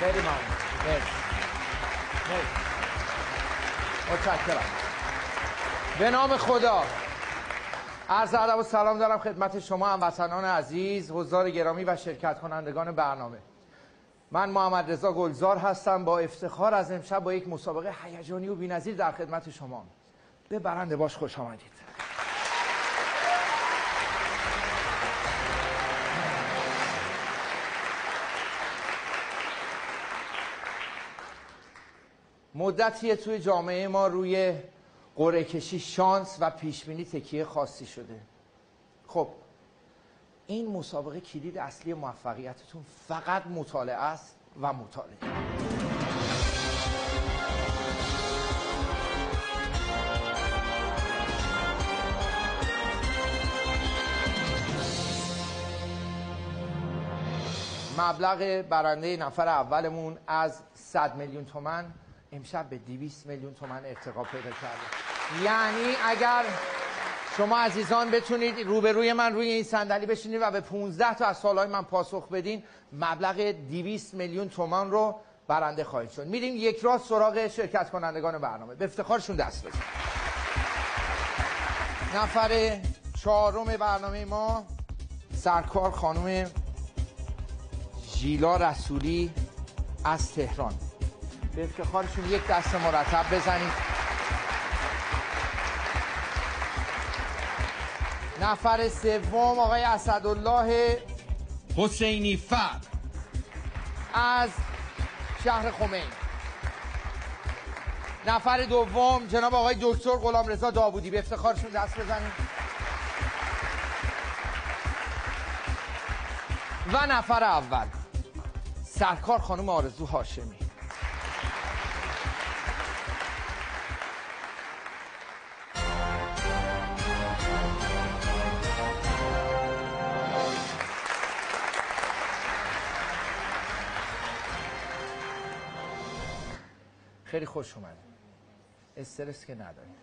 خیلی ممنون. متشکرم. به نام خدا عرض ادب و سلام دارم خدمت شما هموطنان عزیز، حضار گرامی و شرکت کنندگان برنامه. من محمد رضا گلزار هستم. با افتخار از امشب با یک مسابقه هیجانی و بی‌نظیر در خدمت شما. به برنده باش خوش آمدید. مدتیه توی جامعه ما روی قرعه کشی شانس و پیشبینی تکیه خاصی شده. خب این مسابقه کلید اصلی موفقیتتون فقط مطالعه است و مطالعه. مبلغ برنده نفر اولمون از 100 میلیون تومان امشب به 200 میلیون تومان ارتقا پیدا کرده. یعنی اگر شما عزیزان بتونید روبروی من روی این صندلی بشینید و به 15 تا از سوالهای من پاسخ بدین، مبلغ 200 میلیون تومان رو برنده خواهید شد. میریم یک راست سراغ شرکت کنندگان برنامه. به افتخارشون دست بزنید. نفر چهارم برنامه ما سرکار خانم ژیلا رسولی از تهران. به افتخارشون یک دست مرتب بزنید. نفر سوم آقای اسدالله حسینی فر از شهر خمینی. نفر دوم جناب آقای دکتر غلامرضا داوودی. به افتخارشون دست بزنید. و نفر اول سرکار خانم آرزو هاشمی. خیلی خوش اومدید. استرس که ندارید.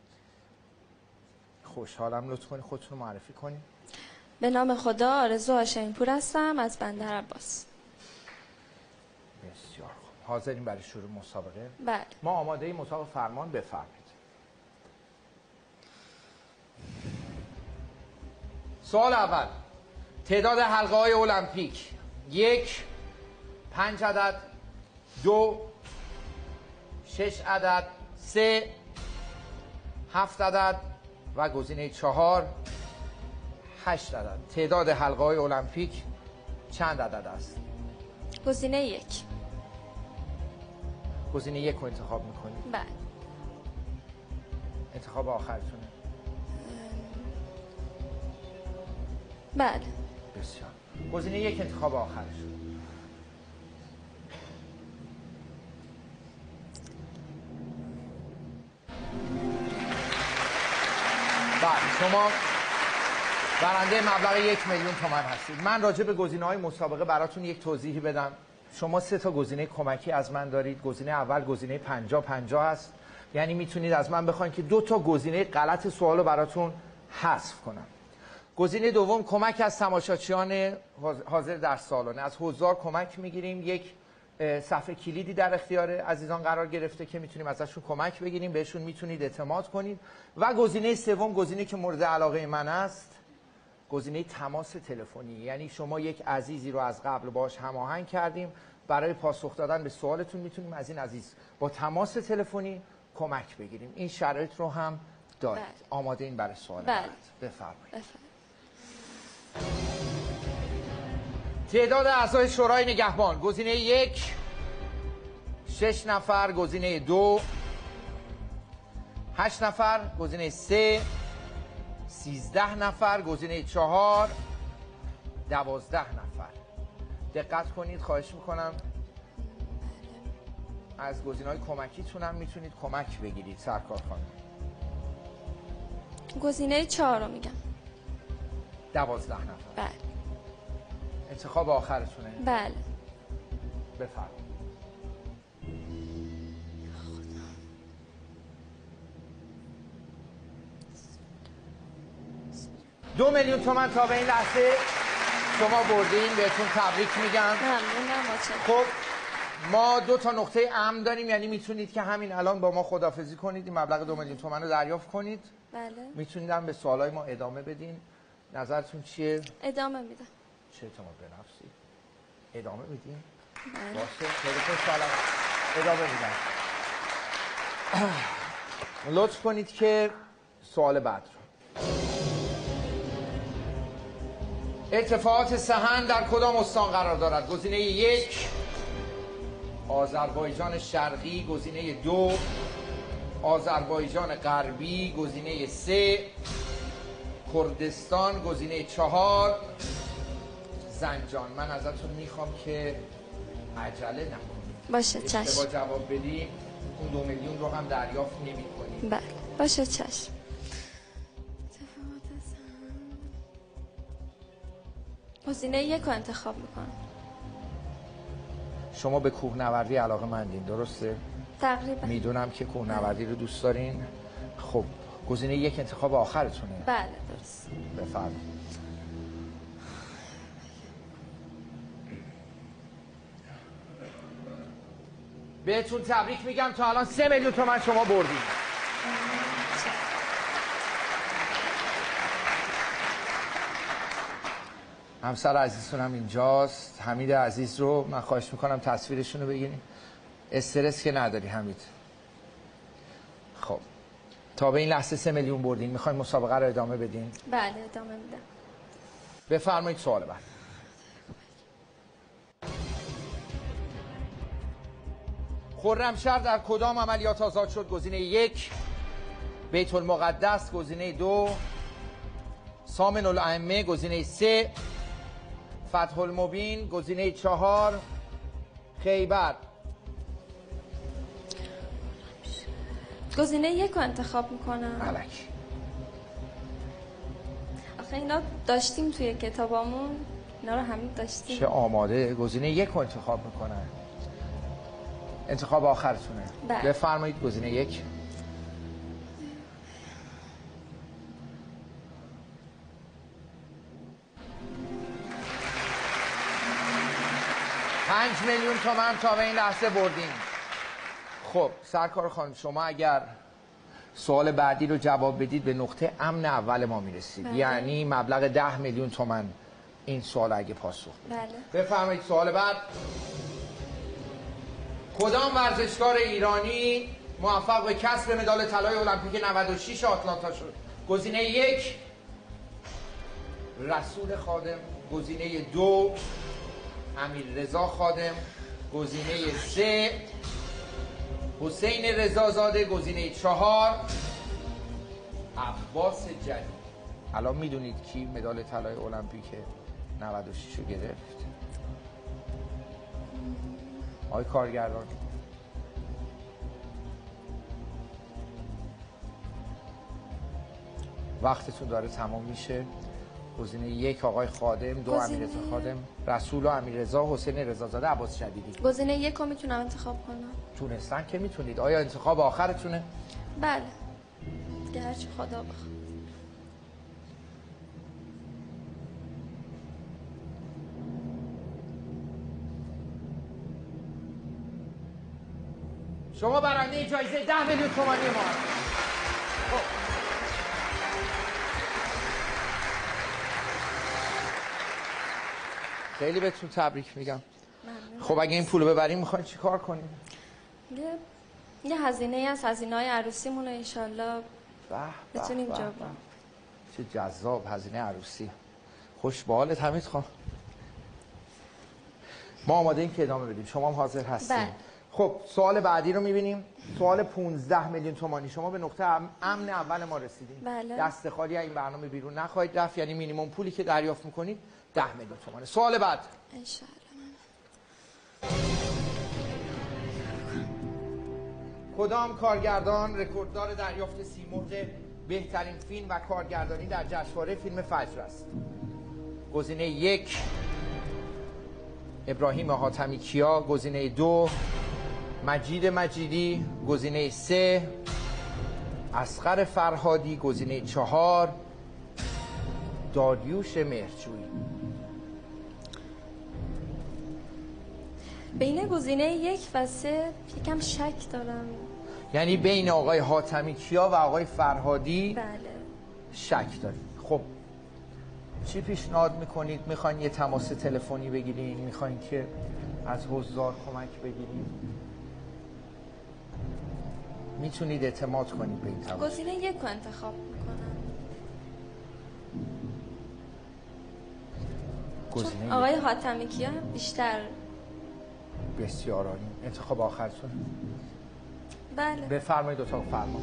خوشحالم. لطف کنید خودتون رو معرفی کنید. به نام خدا آرزو هاشمی پور هستم از بندر عباس. بسیار خوب. حاضرین برای شروع مسابقه؟ بله. ما آماده ایم. اتاق فرمان بفرمایید. سوال اول. تعداد حلقه های المپیک 1 5 عدد 2 6 عدد 3 7 عدد و گزینه 4 8 عدد. تعداد حلقه های المپیک چند عدد است؟ گزینه 1. گزینه 1 رو انتخاب میکنید؟ بله. انتخاب آخرتونه؟ بله. بسیار. گزینه 1 انتخاب آخرشون. بله، شما برنده مبلغ 1 میلیون تومان هستید. من راجع به گزینه‌های مسابقه براتون یک توضیحی بدم. شما 3 تا گزینه کمکی از من دارید. گزینه اول گزینه 50-50 است. یعنی میتونید از من بخواید که 2 تا گزینه غلط سوال رو براتون حذف کنم. گزینه دوم کمک از تماشاچیان حاضر در سالن. از حضار کمک میگیریم. یک صفحه کلیدی در اختیار عزیزان قرار گرفته که میتونیم ازشون کمک بگیریم، بهشون میتونید اعتماد کنید. و گزینه سوم، گزینه که مورد علاقه من است، گزینه تماس تلفنی. یعنی شما یک عزیزی رو از قبل باش هماهنگ کردیم، برای پاسخ دادن به سوالتون میتونیم از این عزیز با تماس تلفنی کمک بگیریم. این شرایط رو هم دارید. بله. آماده این برای سوال؟ بله. بفرمایید. تعداد اعضای شورای نگهبان گزینه 1 6 نفر، گزینه 2 8 نفر، گزینه 3 13 نفر، گزینه 4 12 نفر. دقت کنید، خواهش میکنم. از گزینه‌های کمکیتون هم میتونید کمک بگیرید سرکار خانم. گزینه 4 رو میگم. 12 نفر. بله. انتخاب آخرتونه؟ بله. بفرمایید. 2 میلیون تومان تا به این لحظه شما بردین. بهتون تبریک میگم. ممنونم. خب ما 2 تا نقطه امن داریم، یعنی میتونید که همین الان با ما خداحافظی کنید، این مبلغ 2 میلیون تومان رو دریافت کنید. بله. میتونید هم به سوالای ما ادامه بدین. نظرتون چیه؟ ادامه میدم. چه اعتماد به نفسی؟ ادامه میدین؟ بله. باشه، خیلی خوشحالم. ادامه میدم. لطف کنید که سوال بعد رو. ارتفاعات سحن در کدام استان قرار دارد؟ گزینه 1 آذربایجان شرقی، گزینه 2 آذربایجان غربی، گزینه 3 کردستان، گزینه 4 زنجان. من ازتون میخوام که عجله نکنید. باشه چشم. اشتباه جواب بدیم اون 2 میلیون رو هم دریافت نمی‌کنید. بله باشه چشم. گزینه 1 رو انتخاب میکنم. شما به کوهنوردی علاقه مندین، درسته؟ تقریبا. میدونم که کوهنوردی رو دوست دارین. خب گزینه 1 انتخاب آخرتونه. بله درست. بفرمایید. بهتون تبریک میگم، تا الان 3 میلیون تومان شما بردین. همسر عزیزتون هم اینجاست، حمید عزیز رو من خواهش میکنم تصویرشون رو بگیریم. استرس که نداری حمید. خب تا به این لحظه 3 میلیون بردین، میخواین مسابقه رو ادامه بدین؟ بله ادامه میدم. بفرمایید سوال بعد. خرمشهر در کدام عملیات آزاد شد؟ گزینه 1 بیت المقدس، گزینه 2 سامن الائمه، گزینه 3 فتح المبین، گزینه 4 خیبر. گزینه 1 رو انتخاب میکنم. الک. آخه اینا داشتیم توی کتابامون، اینا رو همین داشتیم. چه آماده. گزینه 1 رو انتخاب میکنن. انتخاب آخرتونه. بله. بفرمایید گزینه 1. پنج میلیون تومان تا به این لحظه بردیم. خب سرکار خانم، شما اگر سوال بعدی رو جواب بدید به نقطه امن اول ما میرسید. بله. یعنی مبلغ 10 میلیون تومان این سوال اگه پاسخ بدید. بله. بفرمایید سوال بعد. کدام ورزشکار ایرانی موفق به کسب مدال طلای المپیک 96 آتلانتا شد؟ گزینه 1 رسول خادم، گزینه 2 امیررضا خادم، گزینه 3 حسین رضازاده، گزینه 4 عباس جلیلی. الان میدونید کی مدال طلای المپیک 96 رو گرفت؟ آقای کارگردان. وقتتون داره تمام میشه. گزینه 1 آقای خادم، 2 امیررضا خادم، رسول و امیررضا، حسین رضازاده، عباس جلیلی. گزینه 1 رو میتونم انتخاب کنم. تونستن که میتونید. آیا انتخاب آخرتونه؟ بله دیگه هرچی خدا بخواد. شما برنده جایزه 10 میلیون تومانی ما هستید. خیلی بهتون تبریک میگم. خب اگه این پولو ببریم میخواین چی کار کنیم؟ یه هزینه از هزینه‌های عروسیمون ان شاءالله بتونیم جا بریم. چه جذاب هزینه عروسی. خوش به حالت حمید خان. ما آماده ایم که ادامه بدیم. شما هم حاضر هستید؟ بله. خب سوال بعدی رو میبینیم. سوال 15 میلیون تومانی. شما به نقطه امن اول ما رسیدیم. بله. دست خالی این برنامه بیرون نخواهید رفت، یعنی مینیمم پولی که دریافت میکنید 10 میلیون تومانه. سوال بعد. ان شاءالله. کدام کارگردان رکورددار دریافت سیمرغ بهترین فیلم و کارگردانی در جشنواره فیلم فجر است؟ گزینه 1 ابراهیم حاتمی کیا، گزینه 2 مجید مجیدی، گزینه 3 اصغر فرهادی، گزینه 4 داریوش مهرجویی. بین گزینه 1 و 3 یکم شک دارم. یعنی بین آقای حاتمی کیا و آقای فرهادی بله شک دارید. خب چی پیشنهاد میکنید؟ میخواین یه تماس تلفنی بگیرین؟ میخواین که از حضار کمک بگیرین؟ میتونید اعتماد کنید به این تماس. گزینه 1 رو انتخاب میکنم. چون آقای حاتمی کیا بیشتر. بسیار عالی. انتخاب آخرتون؟ بله. بفرمایید اتاق فرمان.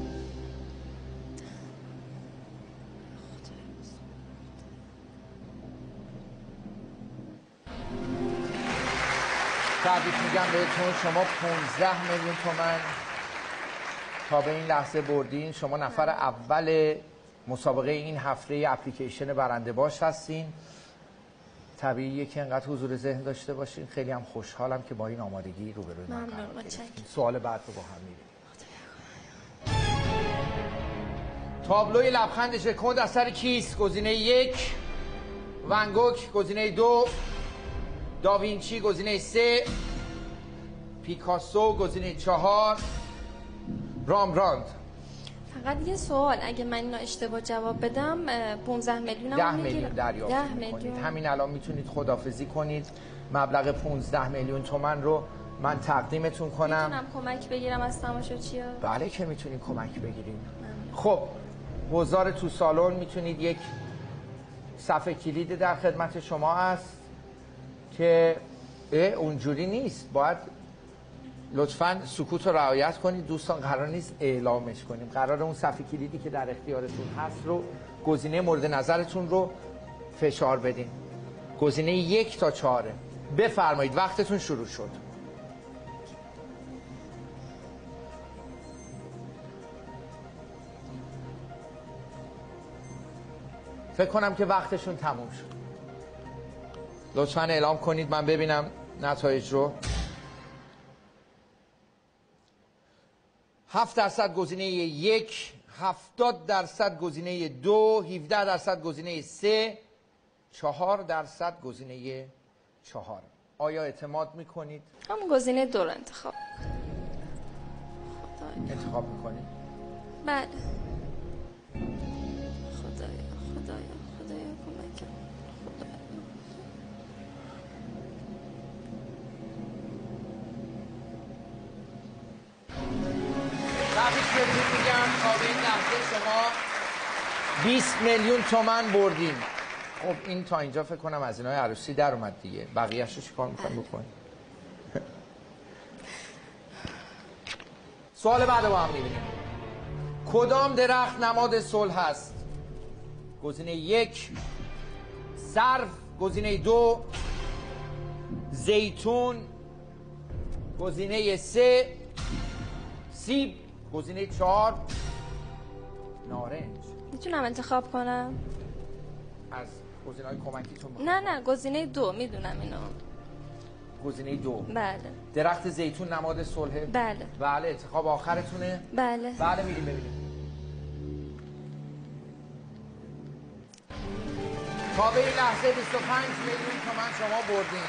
تبریک میگم بهتون، شما 15 میلیون تومان تا به این لحظه بردین. شما نفر اول مسابقه این هفته اپلیکیشن برنده باش هستین. طبیعیه که انقدر حضور ذهن داشته باشین. خیلی هم خوشحالم که با این آمادگی روبروی من قرار گرفتین. سوال بعد رو با هم میریم. تابلوی لبخند ژکند از سر کیست؟ گزینه 1 ونگوک، گزینه 2 داوینچی، گزینه 3 پیکاسو، گزینه 4 رامبراند. فقط یه سوال، اگه من اینو اشتباه جواب بدم 15 میلیون 10 میلیون دریافت میکنید. همین الان میتونید خداحافظی کنید. مبلغ 15 میلیون تومان رو من تقدیمتون کنم. میتونم کمک بگیرم از تماشاچی‌ها؟ بله که میتونید کمک بگیریم. خب حضار تو سالن میتونید، یک صفحه کلید در خدمت شما است که اونجوری نیست، باید لطفاً سکوت رو رعایت کنید دوستان. قرار نیست اعلامش کنیم، قرار اون صفحه کلیدی که در اختیارتون هست رو، گزینه مورد نظرتون رو فشار بدین. گزینه 1 تا 4. بفرمایید وقتتون شروع شد. فکر کنم که وقتشون تموم شد. لطفاً اعلام کنید من ببینم نتایج رو. 7% گزینه 1، 70% گزینه 2، 17% گزینه 3، 4% گزینه 4. آیا اعتماد میکنید؟ همون گزینه 2 رو انتخاب انتخاب میکنید؟ بله. خدایا کمکم. تبریک بهتون میگم، تا به این لحظه شما 20 میلیون تومان بردین. خب این تا اینجا فکر کنم از اینای عروسی در اومد دیگه. بقیه‌اش رو چیکار می‌خواید بکنید؟ سوال بعد با هم می‌بینیم. کدام درخت نماد صلح است؟ گزینه 1 سرو، گزینه 2 زیتون، گزینه 3 سیب، گزینه 4 نارنج. میتونم انتخاب کنم؟ از گزینه‌های کمکیتون نه گزینه 2 میدونم اینو. گزینه 2. بله. درخت زیتون نماد صلحه؟ بله. بله. انتخاب آخرتونه؟ بله. بله میریم ببینیم. تا به این لحظه 25 میلیون تومان شما بردین.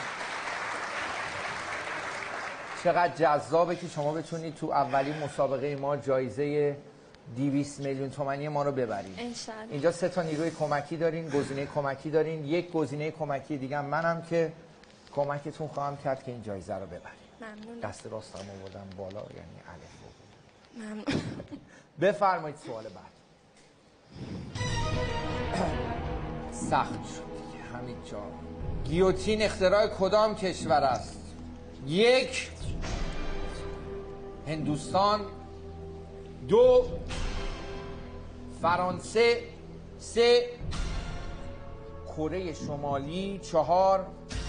چقدر جذابه که شما بتونید تو اولین مسابقه ما جایزه 200 میلیون تومانی ما رو ببرید. انشالله. اینجا 3 تا نیروی کمکی دارین، گزینه کمکی دارین، یک گزینه کمکی دیگه منم که کمکتون خواهم کرد که این جایزه رو ببرید. ممنون. دست راستم آوردم بالا یعنی الف. ممنون. بفرمایید سوال بعد. سخت شد دیگه همین جا. گیوتین اختراع کدام کشور است؟ 1 هندوستان، 2 فرانسه، 3 کره شمالی، 4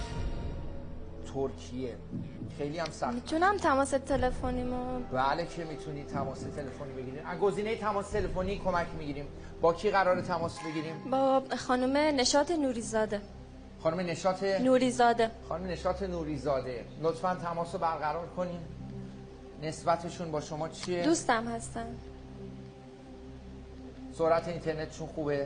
ترکیه. خیلی هم سخت. میتونم تماس تلفنیمو؟ بله که میتونید تماس تلفنی بگیرید. از گزینه تماس تلفنی کمک میگیریم. با کی قراره تماس بگیریم؟ با خانم نشاط نوریزاده. خانم نشاط نوریزاده. خانم نشاط نوریزاده. لطفاً تماس رو برقرار کنین. نسبتشون با شما چیه؟ دوستم هستن. سرعت اینترنتشون خوبه؟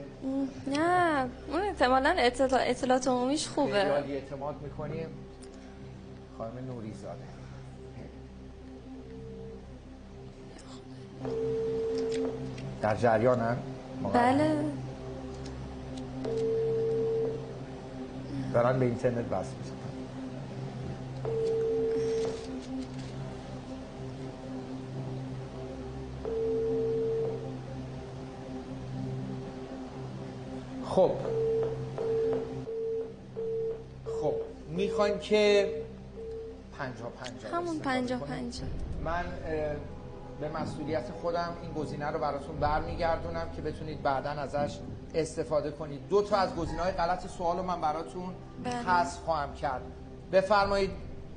نه اون احتمالاً اطلاعات عمومیش خوبه. خیلی اعتماد میکنیم. خانم نوریزاده. در جریانن؟ بله. دارن به اینترنت وصل میشن. خب میخوایم که 50-50 همون 50-50. من به مسئولیت خودم این گزینه رو براتون برمیگردونم که بتونید بعداً ازش استفاده کنید. 2 تا از گزینه‌های غلط سوال رو من براتون حذف خواهم کرد. بفرمایید.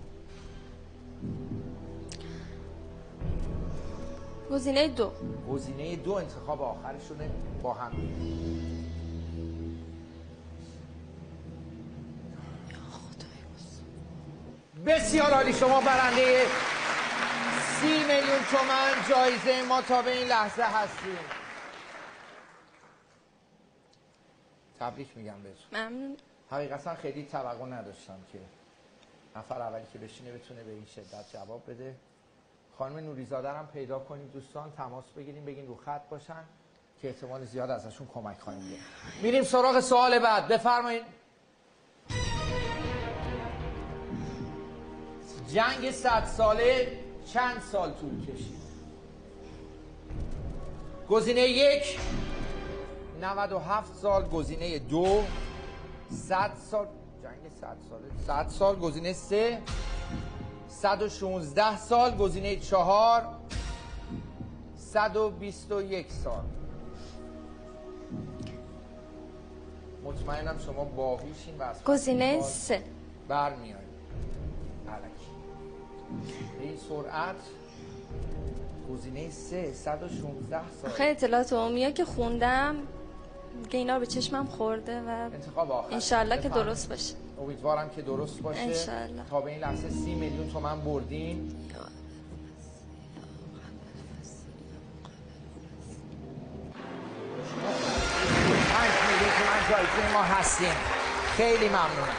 گزینه 2. گزینه 2 انتخاب آخرشونه با هم. بسیار عالی، شما برنده 30 میلیون تومان جایزه ما تا به این لحظه هستیم. تبریک میگم بهتون. ممنون. حقیقتا خیلی توقع نداشتم که نفر اولی که بشینه بتونه به این شدت جواب بده. خانم نوریزاده هم پیدا کنید دوستان، تماس بگیریم، بگین رو خط باشن که احتمال زیاد ازشون کمک خواهیم گرفت. میریم سراغ سوال بعد. بفرمایید. جنگ 100 ساله چند سال طول کشید؟ گزینه 1 97 سال، گزینه 2 100 سال، جنگ 100 ساله 100 سال، گزینه 3 116 سال، گزینه 4 121 سال. مطمئنم شما باهوشین و از گزینه 3 برمیایید. به این سرعت گزینه 3 116 سال. خیلی اطلاعات عمومیه که خوندم که اینا به چشمم خورده و انتخاب آخر انشالله که درست باشه. امیدوارم که درست باشه. انشالله. تا به این لحظه 30 میلیون تومان بردین. 5 میلیون تومان جایزه ما هستیم. خیلی ممنونم.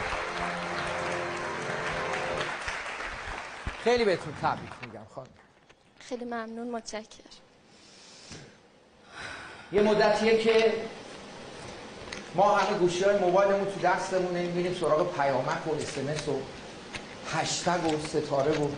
خیلی بهتون تبریک میگم خانم. خیلی ممنون، متشکرم. یه مدتیه که ما همه گوشی‌های موبایلمون تو دستمونه، میریم سراغ پیامک و SMS و هشتگ و ستاره و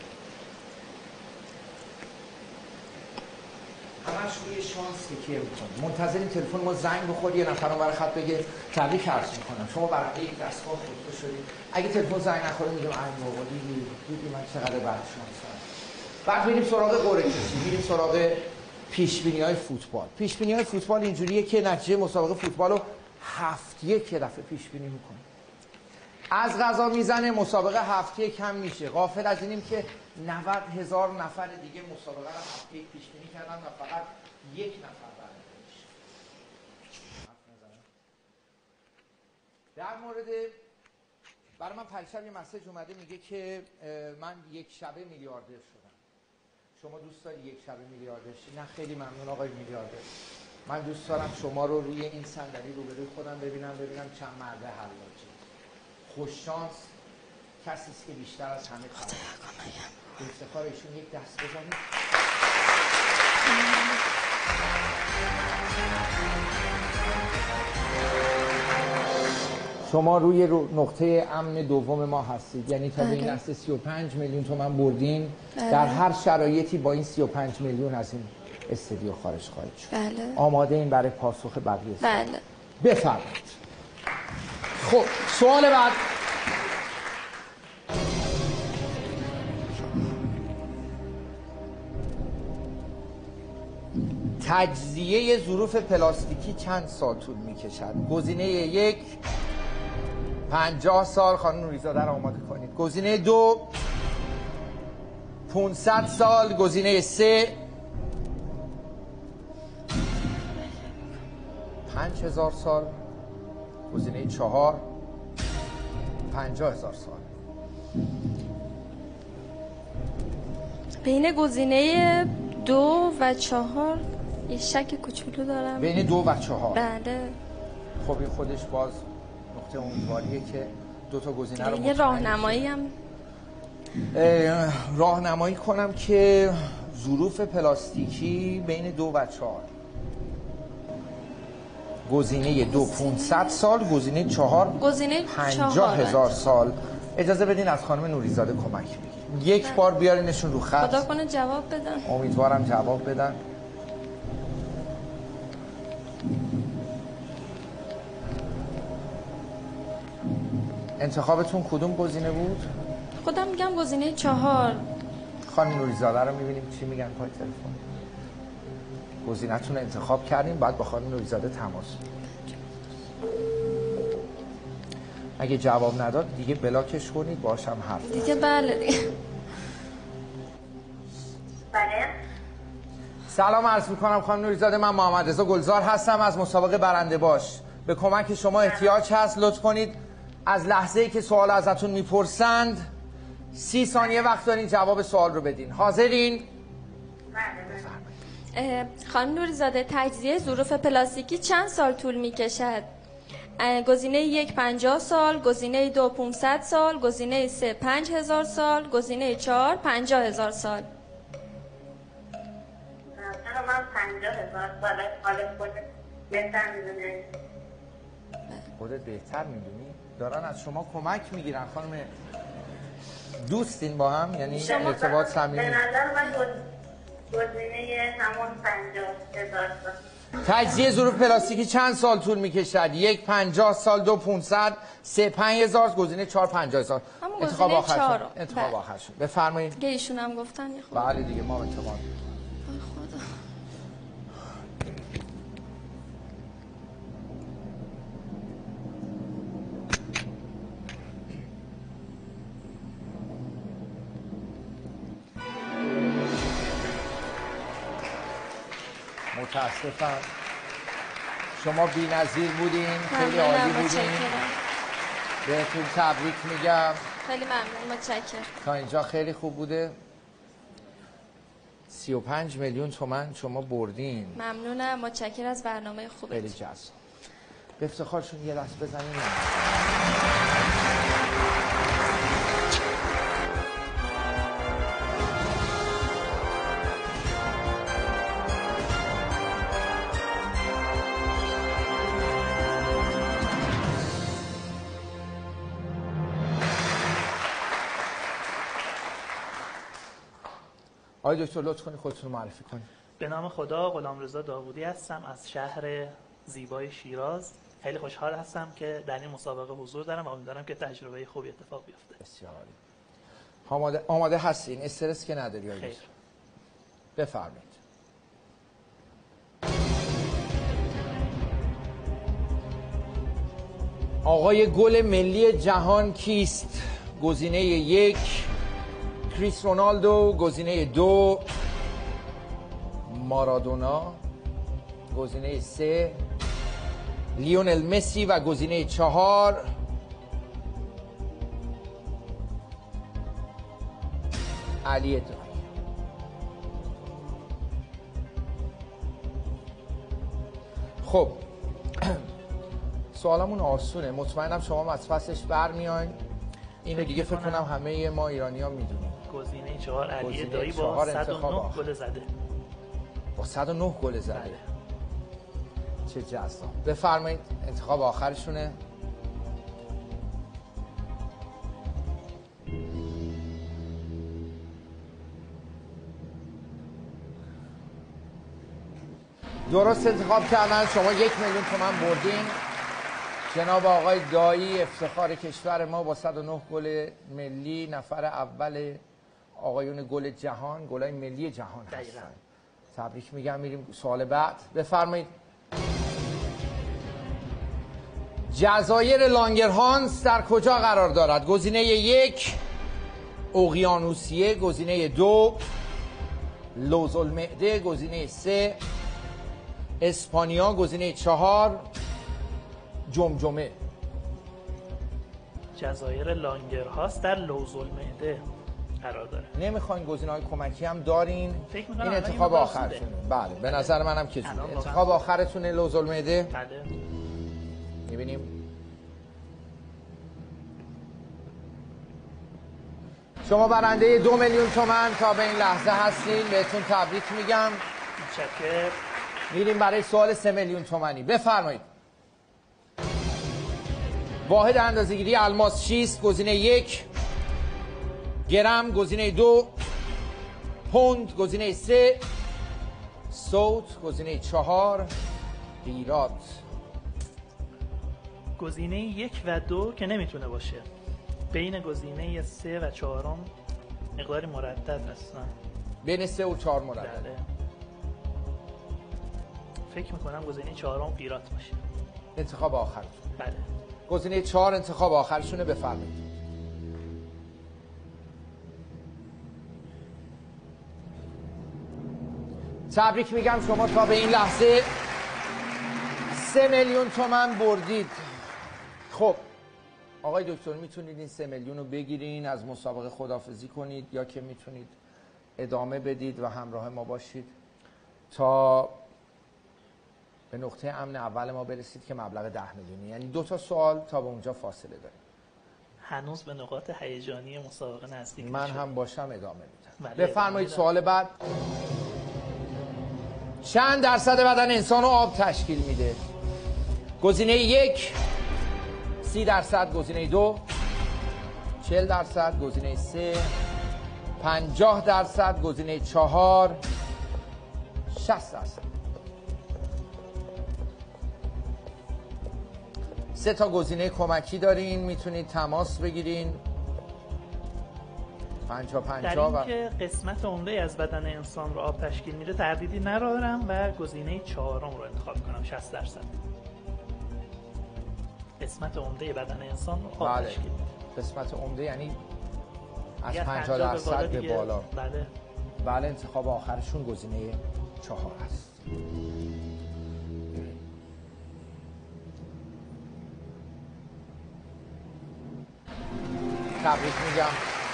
همش روی شانس تکیه میکنیم. منتظریم تلفن ما زنگ بخوره، یه نفر اونور خط بگه تبریک عرض میکنم شما برنده یک دستگاه خودرو شدید. اگه تلفن زنگ نخوره میگم ای بابا دیدی من چقدر بدشانسم. بعد میریم سراغ قرعه کشی، میریم سراغ پیشبینی‌های فوتبال. پیشبینی‌های فوتبال اینجوریه که نتیجه مسابقه فوتبال رو 7-1 یه دفعه پیشبینی میکنه. از قضا میزنه مسابقه 7-1 هم میشه. غافل از اینیم که 90,000 نفر دیگه مسابقه رو 7-1 پیشبینی کردن و فقط یک نفر برنده میشه. در مورد برای من پریشب یه مسیج اومده میگه که من یک شبه میلیاردر شدم. شما دوست داری یک شبه میلیاردر شی؟ نه خیلی ممنون آقای میلیاردر. من دوست دارم شما رو روی این صندلی روبروی خودم ببینم چند مرد حلاجی. خوش شانس کسی است که بیشتر از همه به افتخار ایشون یک دست بزنید. شما روی نقطه امن دوم ما هستید، یعنی تا به این لحظه 35 میلیون تومان بردین. در هر شرایطی با این 35 میلیون از این استودیو خارج خواهید شد. بله. آماده این برای پاسخ بقیه؟ بله. بفرمایید. خب سوال بعد. تجزیه ظروف پلاستیکی چند سال طول می‌کشد؟ گزینه 1 50 سال. خانم نوریزاده رو آماده کنید. گزینه 2 500 سال. گزینه 3 5000 سال. گزینه 4 50,000 سال. بین گزینه 2 و 4 یه شک کوچولو دارم. بین 2 و 4. بله. خب این خودش باز نقطه امیدواریه که 2 تا گزینه رو یه راهنمایی هم راهنمایی کنم که ظروف پلاستیکی بین 2 و 4. گزینه 2 500 سال، گزینه 4 50,000 سال. اجازه بدین از خانم نوریزاده کمک بگیریم. یک بار بیارینشون رو خط. خدا کنه جواب بدن. امیدوارم جواب بدن. انتخابتون کدوم گزینه بود؟ خودم میگم گزینه 4. خانم نوریزاده رو میبینیم چی میگن پای تلفن. گزینه‌تون انتخاب کردیم، باید با خانم نوریزاده تماس. اگه جواب نداد دیگه بلاکش کنید، باشم حرف دیگه. بله دیگه. بله. سلام عرض میکنم خانم نوریزاده، من محمد رضا گلزار هستم از مسابقه برنده باش. به کمک شما احتیاج هست. لطف کنید از لحظه‌ای که سوال ازتون میپرسند 30 ثانیه وقت دارین جواب سوال رو بدین. حاضرین؟ خانم نوریزاده، تجزیه ظروف پلاستیکی چند سال طول میکشد؟ گزینه 1 50 سال، گزینه 2 500 سال، گزینه 3 5000 سال، گزینه 4 50,000 سال. من 50,000 سال. خودت بهتر میدونی. خودت بهتر میدونی؟ دارن از شما کمک میگیرن خانم. دوستین با هم؟ یعنی ارتباط صمیمی؟ به نظر من گزینه همون 50,000 سال. تجزیه ظروف پلاستیکی چند سال طول میکشد؟ 1 50 سال، 2 500، 3 5000، گزینه 4 50,000. انتخاب آخرشون. انتخاب آخرشون. بفرمایید. دیگه ایشون هم گفتن یه خود. بله دیگه ما انتخاب. خدا. متاسفم. شما بی‌نظیر بودین، خیلی عالی بودین. بهتون تبریک میگم. خیلی ممنون، متشکرم. تا اینجا خیلی خوب بوده. 35 میلیون تومان شما بردین. ممنونم، متشکرم از برنامه خوبتون. خیلی جذاب. به افتخارشون یه دست بزنین. آقای دکتر لطف کنید خودتون رو معرفی کنید. به نام خدا، غلامرضا داوودی هستم از شهر زیبای شیراز. خیلی خوشحال هستم که در این مسابقه حضور دارم و امیدوارم که تجربه خوبی اتفاق بیفته. بسیار عالی. آماده هستین؟ استرس که نداری آقای دکتر؟ بفرمایید. آقای گل ملی جهان کیست؟ گزینه 1 کریس رونالدو، گزینه 2 مارادونا، گزینه 3 لیونل مسی و گزینه 4 علی دایی. خب سوالمون آسونه، مطمئنم شما از پسش برمیاین. اینو دیگه فکر کنم همه ما ایرانی‌ها میدونیم. گزینه 4 علی دایی با 109 گل زده. با 109 گل زده. بله. چه جذاب. بفرمایید انتخاب آخرشونه. درست انتخاب کردن. شما 1 میلیون تومان بردین. جناب آقای دایی افتخار کشور ما با 109 گل ملی نفر اول آقایون گل جهان، گلای ملی جهان هستن. تبریک میگم. میریم سوال بعد. بفرمایید. جزایر لانگرهانس در کجا قرار دارد؟ گزینه 1 اقیانوسیه، گزینه 2 لوزالمعده، گزینه 3 اسپانیا، گزینه 4 جمجمه. جزایر لانگرهانس در لوزالمعده قرار داره. نمیخواین گزینه‌های کمکی هم دارین؟ فکر می‌کنم این انتخاب آخرتونه. بله به نظر منم که انتخاب آخرتونه لوزالمعده. بله. می‌بینیم شما برنده 2 میلیون تومان تا به این لحظه هستین. بهتون تبریک میگم. متشکرم. میریم برای سوال 3 میلیون تومانی. بفرمایید. واحد اندازه‌گیری الماس چیست؟ گزینه 1 گرم، گزینه 2 پوند، گزینه 3 صوت، گزینه 4 قیراط. گزینه 1 و 2 که نمیتونه باشه. بین گزینه 3 و 4 مقداری مردد هستن. بین 3 و 4 مردد. بله. فکر میکنم گزینه 4 قیراط باشه. انتخاب آخر. بله. گزینه 4 انتخاب آخرشونه. بفرمایید. تبریک میگم، شما تا به این لحظه 3 میلیون تومان بردید. خب آقای دکتر میتونید این 3 میلیون رو بگیرین، از مسابقه خداحافظی کنید، یا که میتونید ادامه بدید و همراه ما باشید تا به نقطه امن اول ما برسید که مبلغ 10 میلیونی. یعنی 2 تا سوال تا به اونجا فاصله داریم. هنوز به نقاط هیجانی مسابقه نزدیک من میشه. هم باشم ادامه میدم. بله، بفرمایید ادامه سوال بعد. چند درصد بدن انسان رو آب تشکیل میده؟ گزینه 1 30%، گزینه 2 40%، گزینه 3 50%، گزینه 4 60%. 3 تا گزینه کمکی دارین، میتونید تماس بگیرین. 50 در و این که قسمت عمده از بدن انسان رو آب تشکیل میده تردیدی ندارم و گزینه 4 رو انتخاب کنم. 60%. قسمت عمده بدن انسان رو آب تشکیل میده. قسمت عمده یعنی از یه 50% به دیگه. بالا. بله. بله، انتخاب آخرشون گزینه 4 است. تبریک میگم،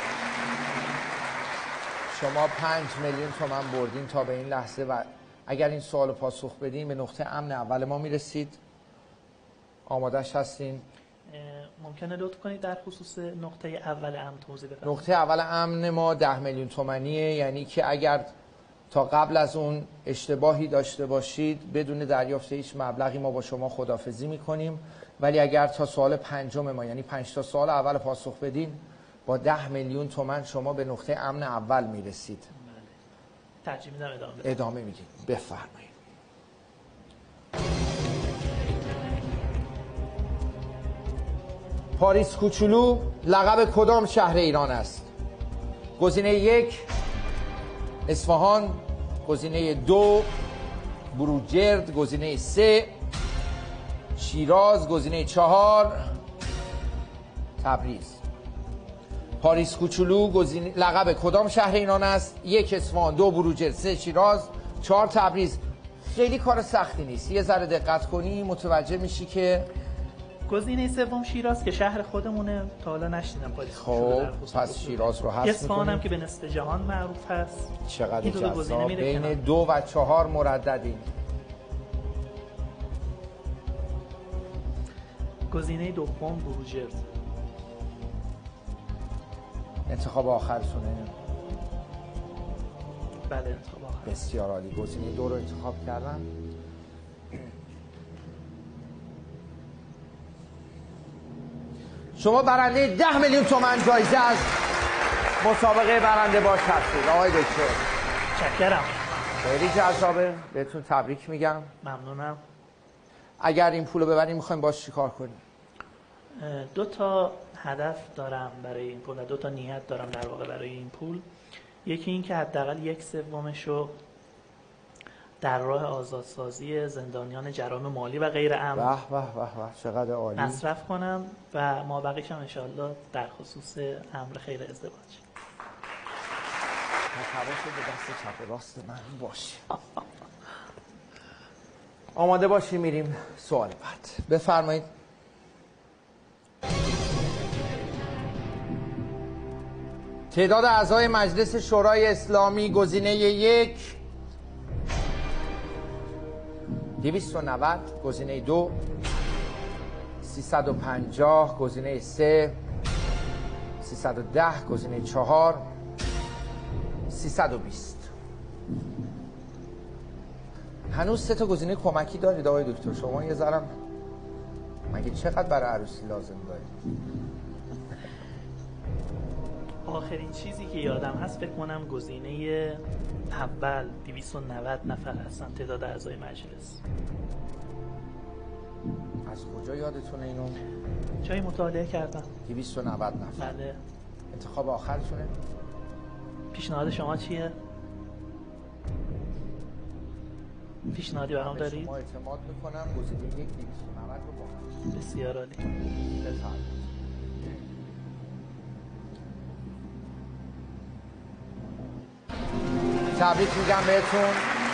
شما 5 میلیون تومان بردین تا به این لحظه و اگر این سوال پاسخ بدین به نقطه امن اول ما میرسید. آمادهش هستین؟ ممکنه لطف کنید در خصوص نقطه اول امن توضیح بفرمایید؟ نقطه اول امن ما 10 میلیون تومانیه. یعنی که اگر تا قبل از اون اشتباهی داشته باشید بدون دریافت هیچ مبلغی ما با شما خداحافظی میکنیم، ولی اگر تا سوال 5 ما یعنی 5 تا سوال اول پاسخ بدین با 10 میلیون تومان شما به نقطه امن اول میرسید. ترجیح میدم ادامه بدم. ادامه میدید. بفرمایید. پاریس کوچولو لقب کدام شهر ایران است؟ گزینه 1 اصفهان، گزینه 2 بروجرد، گزینه 3 شیراز، گزینه 4 تبریز. پاریس کوچولو لقب کدام شهر ایران است؟ 1 اصفهان، 2 بروجرد، 3 شیراز، 4 تبریز. خیلی کار سختی نیست، یه ذره دقت کنی متوجه میشی که گزینه 3 شیراز که شهر خودمونه، تا حالا نشنیدم پاریس. خب پس شیراز رو حذف اصفهان هم می‌کنیم. که به نصف جهان معروف هست. چقدر این دو گزینه جذاب. میره بین کنار. 2 و 4 مرددین. گزینه دوم بروجرد. انتخاب آخرتونه. بله انتخاب آخر. بسیار عالی. گزینه 2 رو انتخاب کردم. شما برنده 10 میلیون تومان جایزه از مسابقه برنده باش هستید. آقای دکتر متشکرم. خیلی جذابه. بهتون تبریک میگم. ممنونم. اگر این پول رو ببریم میخوایم باش چی کار کنیم؟ 2 تا هدف دارم برای این پول و 2 تا نیت دارم در واقع برای این پول. یکی این که حداقل 1/3 رو در راه آزادسازی زندانیان جرائم مالی و غیر امن به به به به چقدر عالی. مصرف کنم و مابقیش هم انشاءالله در خصوص امر خیر ازدواج. حواست به دست چپ و راست من باشه. آماده باشی میریم سوال بعد. بفرمایید. تعداد اعضای مجلس شورای اسلامی گزینه 1 290، گزینه 2 350، گزینه 3 310. گزینه 4 320. هنوز 3 تا گزینه کمکی دارید آقای دکتر. شما یه ذرم مگه چقدر برای عروسی لازم دارید؟ آخرین چیزی که یادم هست فکر کنم گزینه اول 290 نفر هستن تعداد اعضای مجلس. از کجا یادتونه اینو؟ جایی مطالعه کردم. 290 نفر. بله. انتخاب آخرشونه؟ پیشنهاد شما چیه؟ پیشنهادی برام دارید؟ شما اعتماد میکنم گزینه 1 290 رو با هم. بسیار عالی. بفرمایید. تبریک میگم بهتون.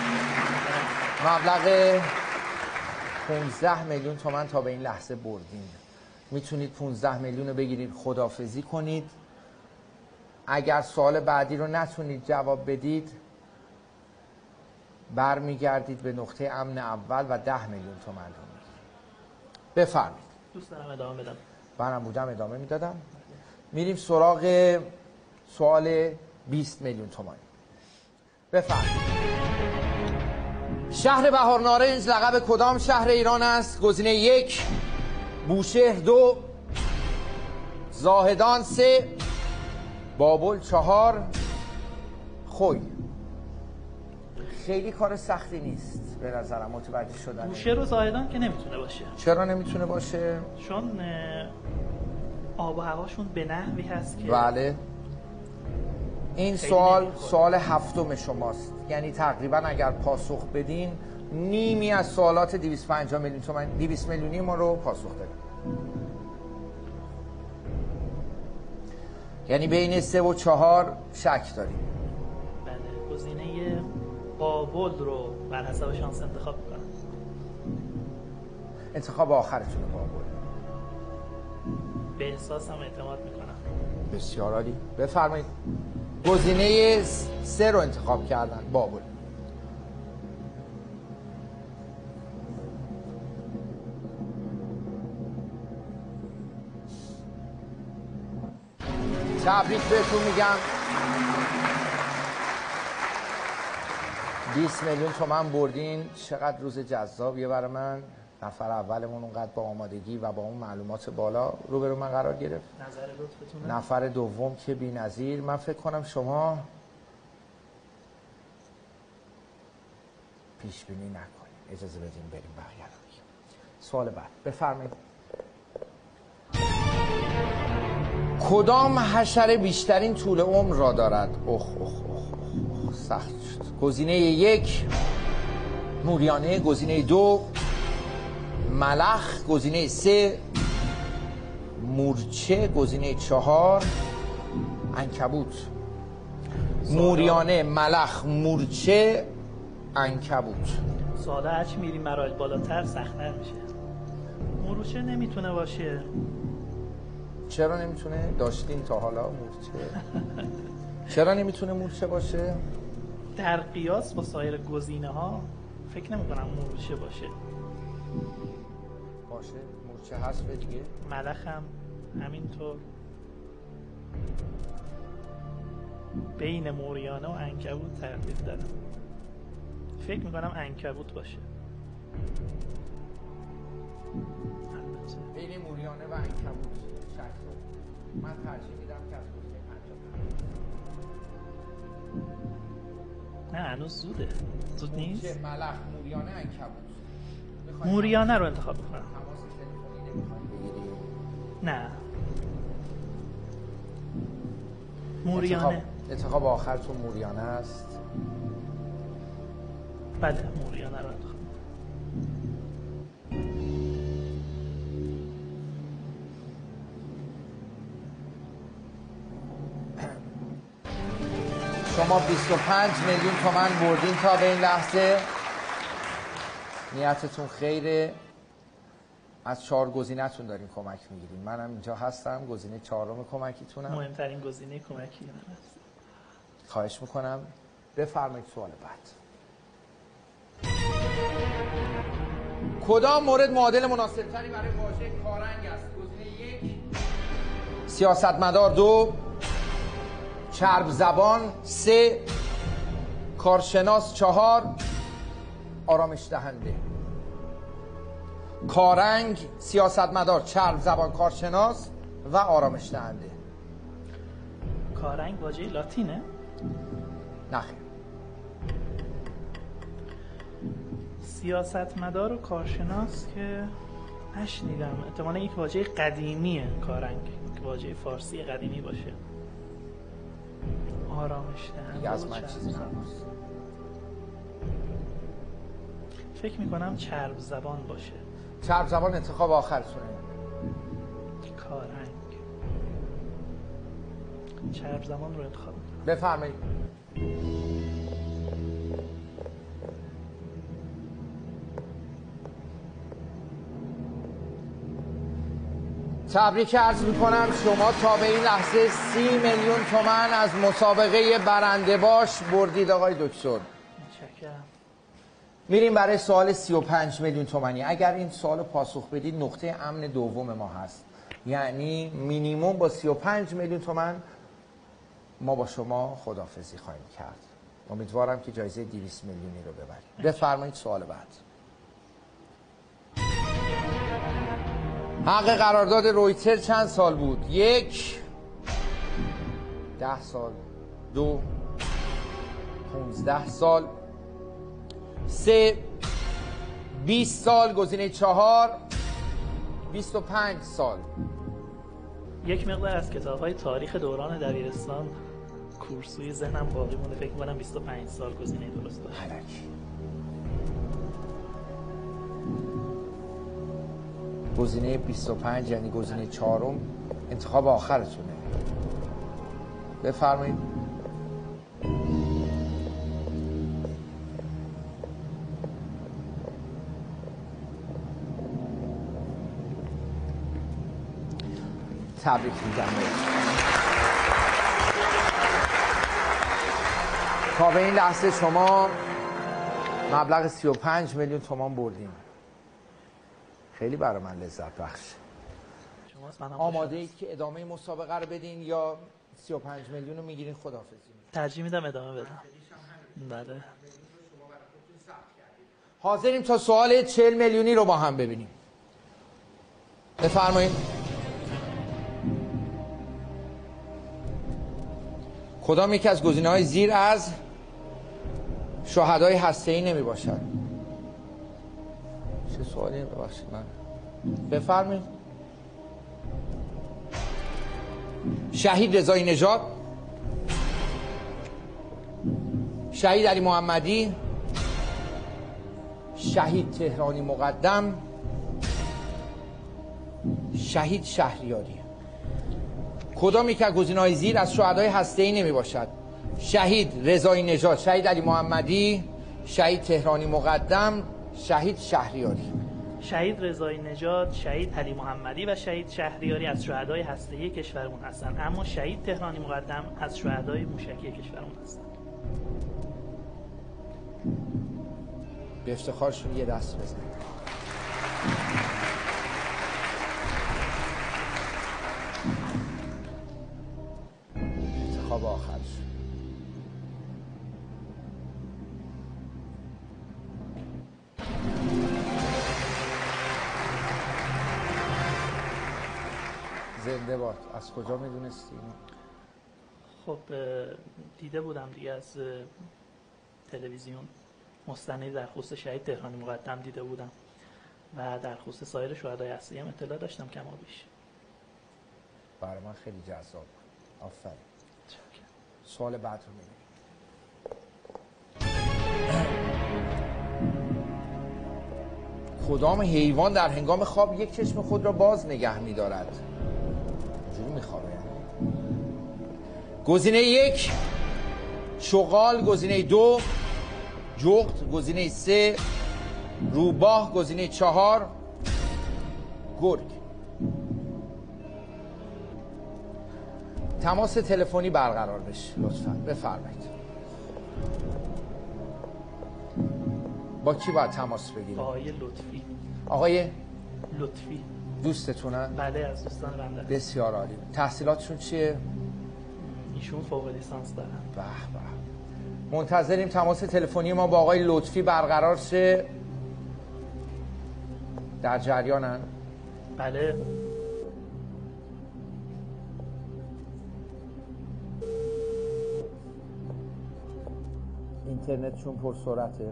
مبلغ 15 میلیون تومان تا به این لحظه بردین. میتونید 15 میلیون رو بگیرید خداحافظی کنید. اگر سوال بعدی رو نتونید جواب بدید برمیگردید به نقطه امن اول و 10 میلیون تومان رو میگیرید. بفرمایید. دوست دارم ادامه بدم. منم بودم ادامه میدادم. میریم سراغ سوال 20 میلیون تومان. بفرمایید. شهر بهارنارنج لقب کدام شهر ایران است؟ گزینه 1 بوشهر، 2 زاهدان، 3 بابل، 4 خوی. خیلی کار سختی نیست به نظرم متوجه شدن. بوشهر و زاهدان که نمیتونه باشه. چرا نمیتونه باشه؟ چون آب و هواشون به نحوی هست که بله. این سوال هفتم شماست. یعنی تقریبا اگر پاسخ بدین نیمی از سوالات 250 میلیون تومان 200 میلیونی ما رو پاسخ دادیم. یعنی بین 3 و 4 شک داریم. بله. گزینه بابل رو بر حسب شانس انتخاب میکنم. انتخاب آخرتونه بابل. به احساسم اعتماد میکنم. بسیار عالی. بفرمایید. گزینه 3 رو انتخاب کردن بابل. تبریک بهتون میگم. 20 میلیون تومان بردین. چقدر روز جذابیه برای من. نفر اولمون اونقدر با آمادگی و با اون معلومات بالا روبرو من قرار گرفت. نظر لطفتونه. نفر دوم که بی‌نظیر. من فکر کنم شما پیش بینی نکنید. اجازه بدین بریم بقیه رو بگیم. سوال بعد بفرمایید. کدام حشره بیشترین طول عمر را دارد؟ سخت شد. گزینه 1 موریانه، گزینه 2 ملخ، گزینه 3 مورچه، گزینه 4 عنکبوت. موریانه، ملخ، مورچه، عنکبوت. سوال هرچی میریم مراحل بالاتر سخت‌تر میشه. مورچه نمیتونه باشه. چرا نمیتونه؟ داشتین تا حالا مورچه؟ چرا نمیتونه مورچه باشه؟ در قیاس با سایر گزینه ها فکر نمی کنم مورچه باشه. مورچه هست به دیگه؟ ملخ هم همینطور. بین موریانه و عنکبوت تردید دارم. فکر میکنم عنکبوت باشه. بین موریانه و عنکبوت شک دارم. من ترجیح میدم که از گزینه 50. نه هنوز زوده. زود نیست؟ ملخ، موریانه، عنکبوت. موریانه رو انتخاب میکنم. تماس تلفنی نمیخواید بگیری؟ نه موریانه. انتخاب آخرتون موریانه است. بله موریانه رو انتخاب. شما 25 میلیون تومان بردین تا به این لحظه. نیتتون خیره. از 4 گزینه‌تون دارین کمک میگیرین. منم اینجا هستم. گزینه 4م کمکیتونم. مهمترین گزینه کمکی من است. خواهش میکنم. بفرمایید سوال بعد. کدام مورد معادل مناسبتری برای واژه کارنگ است؟ گزینه 1 سیاستمدار 2، چرب زبان 3، کارشناس 4، آرامش دهنده. کارنگ، سیاستمدار، چرب زبان، کارشناس و آرامش دهنده. کارنگ واژه لاتینه؟ نخیر. سیاستمدار و کارشناس که نشنیدم، احتمالاً یک واژه قدیمیه کارنگ، که واژه فارسی قدیمی باشه. آرامش دهنده دیگه از من چیزی نموز. فکر میکنم چرب زبان باشه. چرب زبان انتخاب آخرتونه. کارنگ، چرب زبان رو انتخاب میکنم. بفرمایید. تبریک عرض میکنم، شما تا به این لحظه 30 میلیون تومان از مسابقه برنده باش بردید آقای دکتر. متشکرم. میریم برای سوال 35 میلیون تومانی. اگر این سوال پاسخ بدید نقطه امن دوم ما هست، یعنی مینیمم با 35 میلیون تومان ما با شما خداحافظی خواهیم کرد. امیدوارم که جایزه 200 میلیونی رو ببرید. بفرمایید سوال بعد. حق قرارداد رویتر چند سال بود؟ 1، 10 سال، 2، 15 سال، 3، 20 سال، گزینه 4، 25 سال. یک مقدار از کتاب‌های تاریخ دوران دبیرستان کورسوی ذهنم باقی مونده، فکر می‌کنم 25 سال گزینه درست باشه. گزینه 25 یعنی گزینه 4م انتخاب آخرتونه. بفرمایید. تبریک میگم. تا به این لحظه شما مبلغ 35 میلیون تومان بردیم. خیلی برای من لذت بخش. آماده اید که ادامه مسابقه رو بدین یا 35 میلیون رو میگیرین خداحافظی؟ ترجیح میدم ادامه بدم. بله. حاضریم تا سوال 40 میلیونی رو با هم ببینیم. بفرمایید. کدام یکی از گزینه‌های زیر از شهدای هسته‌ای نمی باشد؟ چه سوالی؟ ببخشید من. بفرمایید. شهید رضایی نژاد، شهید علی محمدی، شهید تهرانی مقدم، شهید شهریاری. کدام یک از گزینه‌های زیر از شهدای هسته‌ای نمی باشد؟ شهید رضایی نژاد، شهید علی محمدی، شهید تهرانی مقدم، شهید شهریاری. شهید رضایی نژاد، شهید علی محمدی و شهید شهریاری از شهدای هسته‌ای کشورمون هستند، اما شهید تهرانی مقدم از شهدای موشکی کشورمون هستند. به افتخارشون یه دست بزنید. انتخاب آخرش. زنده باد. از کجا میدونستی؟ خب دیده بودم دیگه، از تلویزیون مستندی در خصوص شهید تهرانی مقدم دیده بودم و در خصوص سایر شهدای هسته‌ای هم اطلاع داشتم کما بیش. برای من خیلی جذاب بود. آفرین. سوال بعد رو می‌بینیم. کدام حیوان در هنگام خواب یک چشم خود را باز نگه می‌دارد؟ جوری می‌خوابه. گزینه 1 شغال، گزینه 2 جغد، گزینه 3 روباه، گزینه 4 گرگ. تماس تلفنی برقرار بشه لطفاً. بفرمایید. با کی باید تماس بگیریم؟ آقای لطفی. آقای لطفی. دوستتونن؟ بله از دوستان بنده. بسیار عالی. تحصیلاتشون چیه؟ ایشون فوق لیسانس دارن. به به. منتظریم تماس تلفنی ما با آقای لطفی برقرار شه. در جریانن؟ بله. اینترنتشون پر سرعته.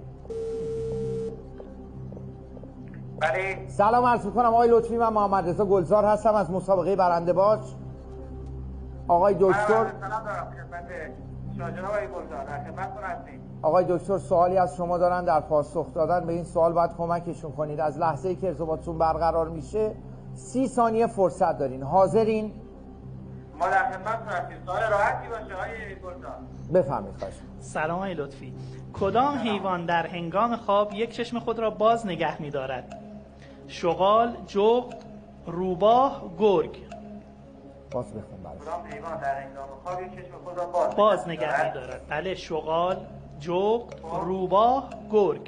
بله. سلام عرض می‌کنم آقای لطفی، من محمد رضا گلزار هستم از مسابقه برنده باش. آقای دکتر سلام دارم خدمت شاجرا آقای گلزار، در خدمتتون هستیم. آقای دکتر سوالی از شما دارن، در پاسخ دادن به این سوال باید کمکشون کنید. از لحظه‌ای که ارتباطتون برقرار میشه 30 ثانیه فرصت دارین. حاضرین؟ ما در خدمتتون هستیم. سوال راحتی باشه آقای گلزار. بفرمایید. خواهش. سلام آقای لطفی. کدام حیوان در هنگام خواب یک چشم خود را باز نگه می‌دارد؟ شغال، جغد، روباه، گرگ. باز بخون برای. کدام حیوان در هنگام خواب یک چشم خود را باز نگه می‌دارد؟ بله، شغال، جغد، روباه، گرگ.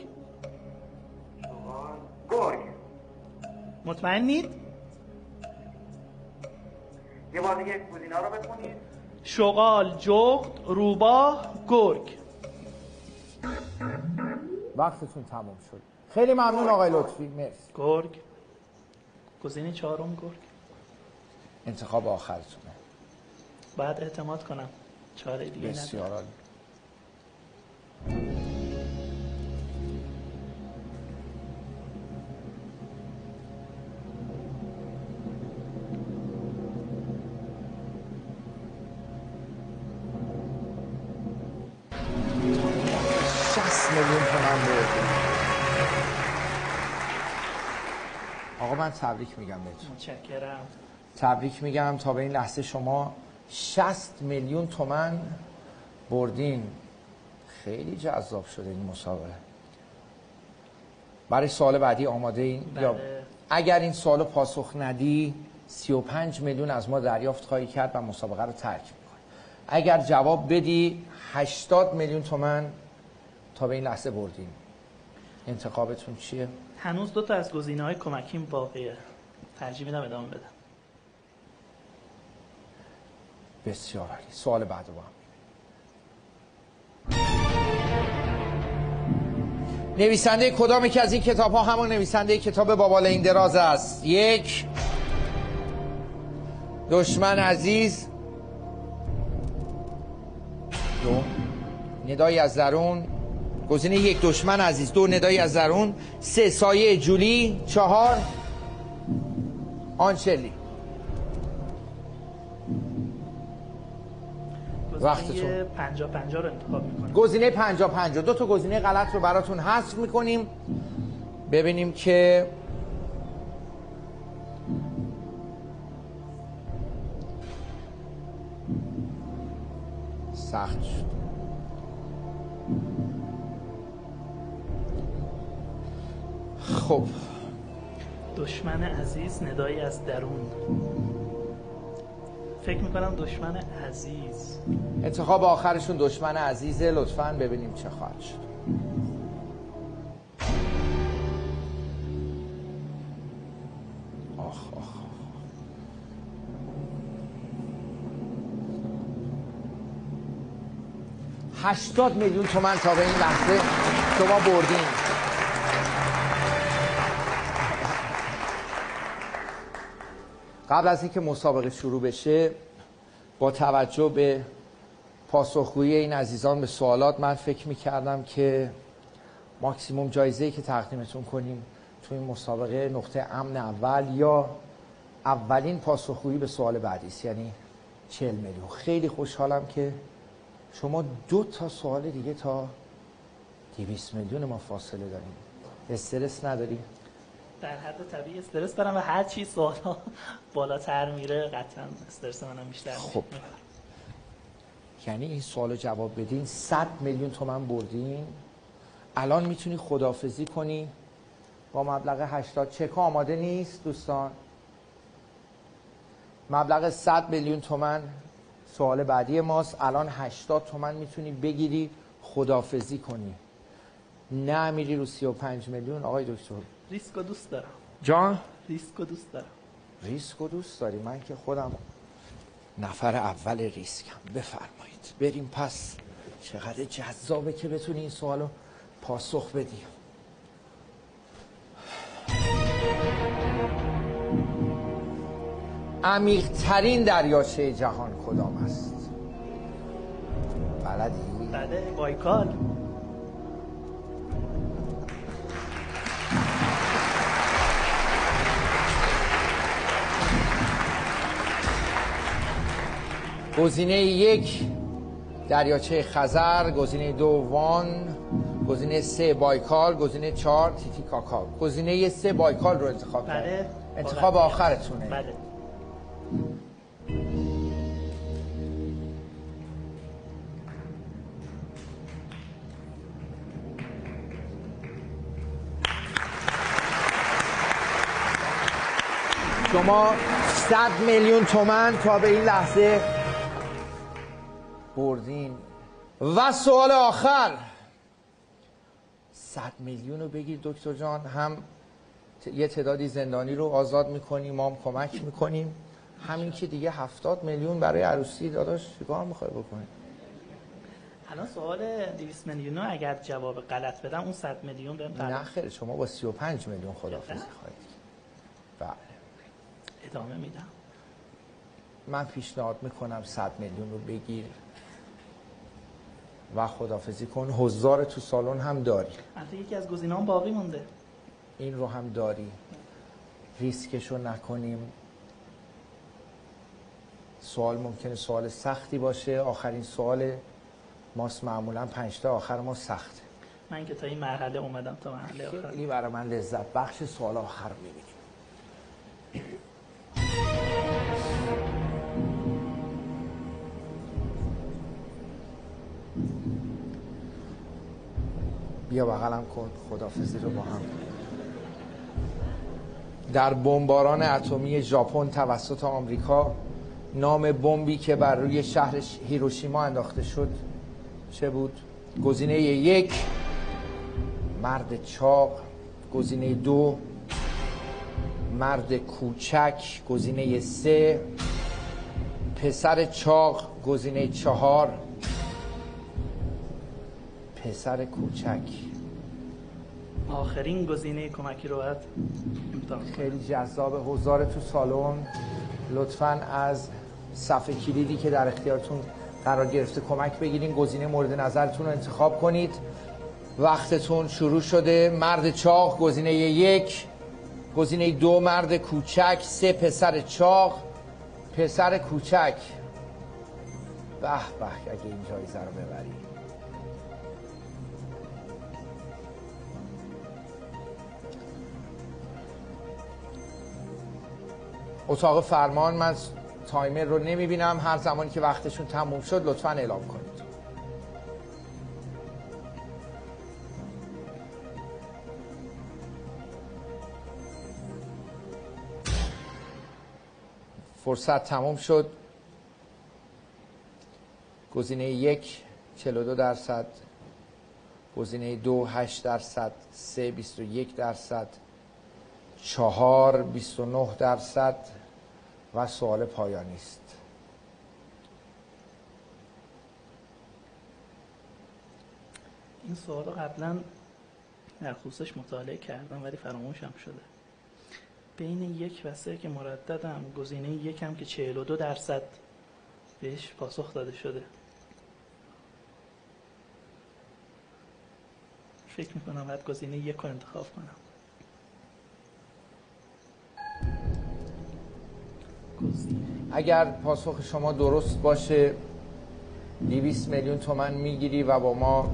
گرگ. مطمئنید؟ یه بار دیگه گزینه‌ها رو بخونید. شغال، جغد، روباه، گرگ. وقتتون تموم شد. خیلی ممنون آقای لطفی. مرسی. گرگ. گزینه چهارم گرگ. انتخاب آخرتونه. باید اعتماد کنم. چاره دیگه ندارم. بسیار عالی. آقا من تبریک میگم بهتون. متشکرم. تبریک میگم. تا به این لحظه شما 60 میلیون تومان بردین. خیلی جذاب شده این مسابقه. برای سوال بعدی آماده این؟ بله. یا اگر این سوالو پاسخ ندی 35 میلیون از ما دریافت خواهی کرد و مسابقه رو ترک میکنی. اگر جواب بدی 80 میلیون تومان تا به این لحظه بردین. انتخابتون چیه؟ هنوز 2 تا از گزینه‌های کمکیم باقیه. ترجیح میدم ادامه بدم. بسیار عالی. سوال بعد با هم. نویسنده کدام که از این کتاب ها همون نویسنده کتاب بابال این دراز است؟ 1 دشمن عزیز، 2 ندایی از درون. گزینه 1 دشمن عزیز، 2 ندایی از درون، 3 سایه جولی، 4 آنچلی. گزینه 50-50 رو انتخاب میکنم. گزینه 50-50. 2 تا گزینه غلط رو براتون حذف میکنیم. ببینیم که سخت شد. خب دشمن عزیز، ندایی از درون. فکر میکنم دشمن عزیز. انتخاب آخرشون دشمن عزیزه. لطفاً ببینیم چه خواهد شد. آخ آخ 80 میلیون تومان تا به این لحظه شما بردین. قبل از اینکه مسابقه شروع بشه، با توجه به پاسخگویی این عزیزان به سوالات، من فکر می‌کردم که ماکسیموم جایزه‌ای که تقدیمتون کنیم تو این مسابقه نقطه امن اول یا اولین پاسخگویی به سوال بعدی است، یعنی 40 میلیون. خیلی خوشحالم که شما 2 تا سوال دیگه تا 200 میلیون ما فاصله داریم. استرس نداری؟ در حد طبیعی استرس دارم و هر چی سوالا بالاتر میره قطعا استرس منم بیشتر میشه. خب یعنی این سوالو جواب بدین 100 میلیون تومان بردین. الان میتونی خداحافظی کنی با مبلغ 80. چک آماده نیست دوستان؟ مبلغ 100 میلیون تومان سوال بعدی ماست. الان 80 تومان میتونی بگیری خداحافظی کنی. نه میری رو 35 میلیون. آقای دکتر ریسکو دوست دارم. جان؟ ریسکو دوست دارم. ریسک رو دوست داری؟ من که خودم نفر اول ریسکم. بفرمایید بریم پس. چقدر جذابه که بتونی این سوالو پاسخ بدی. عمیق‌ترین دریاچه جهان کدام است؟ بلدی؟ بله، بایکال. گزینه 1 دریاچه خزر، گزینه 2 وان، گزینه 3 بایکال، گزینه 4 تیتیکاکا. گزینه 3 بایکال رو انتخاب کرد. بله. انتخاب آخرتونه. بله. شما 100 میلیون تومان تا به این لحظه بردین. و سوال آخر، 100 میلیون رو بگیر دکتر جان، هم یه تعدادی زندانی رو آزاد میکنیم، ما هم کمک میکنیم. همین که دیگه 70 میلیون برای عروسی داداش چیکار میخوای بکنی؟ الان سوال 200 میلیون رو اگر جواب غلط بدم اون 100 میلیون بهم نه خیر، شما با 35 میلیون خداحافظی خواهید. بله. ادامه میدم. من پیشنهاد میکنم 100 میلیون رو بگیر و خداحافظی کن. حضار تو سالن هم داری. البته یکی از گزینه‌ام باقی مونده. این رو هم داری. ریسکشو نکنیم. سوال ممکنه سوال سختی باشه. آخرین سوال ماست، معمولا 5 تا آخر ما سخته. من که تا این مرحله اومدم، تا مرحله آخر. خیلی برای من لذت بخش سوال آخر رو میبینیم. بیا بغلم کن، خداحافظی رو با هم. در بمباران اتمی ژاپن توسط آمریکا، نام بمبی که بر روی شهر هیروشیما انداخته شد چه بود؟ گزینه 1 مرد چاق، گزینه 2 مرد کوچک، گزینه 3 پسر چاق، گزینه 4 پسر کوچک. آخرین گزینه کمکی رو باید امتحان کنم. خیلی جذاب. حضار تو سالن، لطفاً از صفحه کلیدی که در اختیارتون قرار گرفته کمک بگیرین، گزینه مورد نظرتون رو انتخاب کنید. وقتتون شروع شده. مرد چاق گزینه 1، گزینه 2 مرد کوچک، 3 پسر چاق، پسر کوچک. به به اگه این جایزه رو ببری. اتاق فرمان، من تایمر رو نمیبینم. هر زمانی که وقتشون تموم شد لطفاً اعلام کنید. فرصت تموم شد. گزینه 1 42%، گزینه 2 8%، 3 21%، 4 29% و سوال پایانی است. این سوال رو قبلا در خصوصش مطالعه کردم ولی فراموشم شده. بین 1 و 3 که مرددم، گزینه 1 هم که 42% بهش پاسخ داده شده. فکر میکنم باید گزینه 1 رو انتخاب کنم. اگر پاسخ شما درست باشه 200 میلیون تومان میگیری و با ما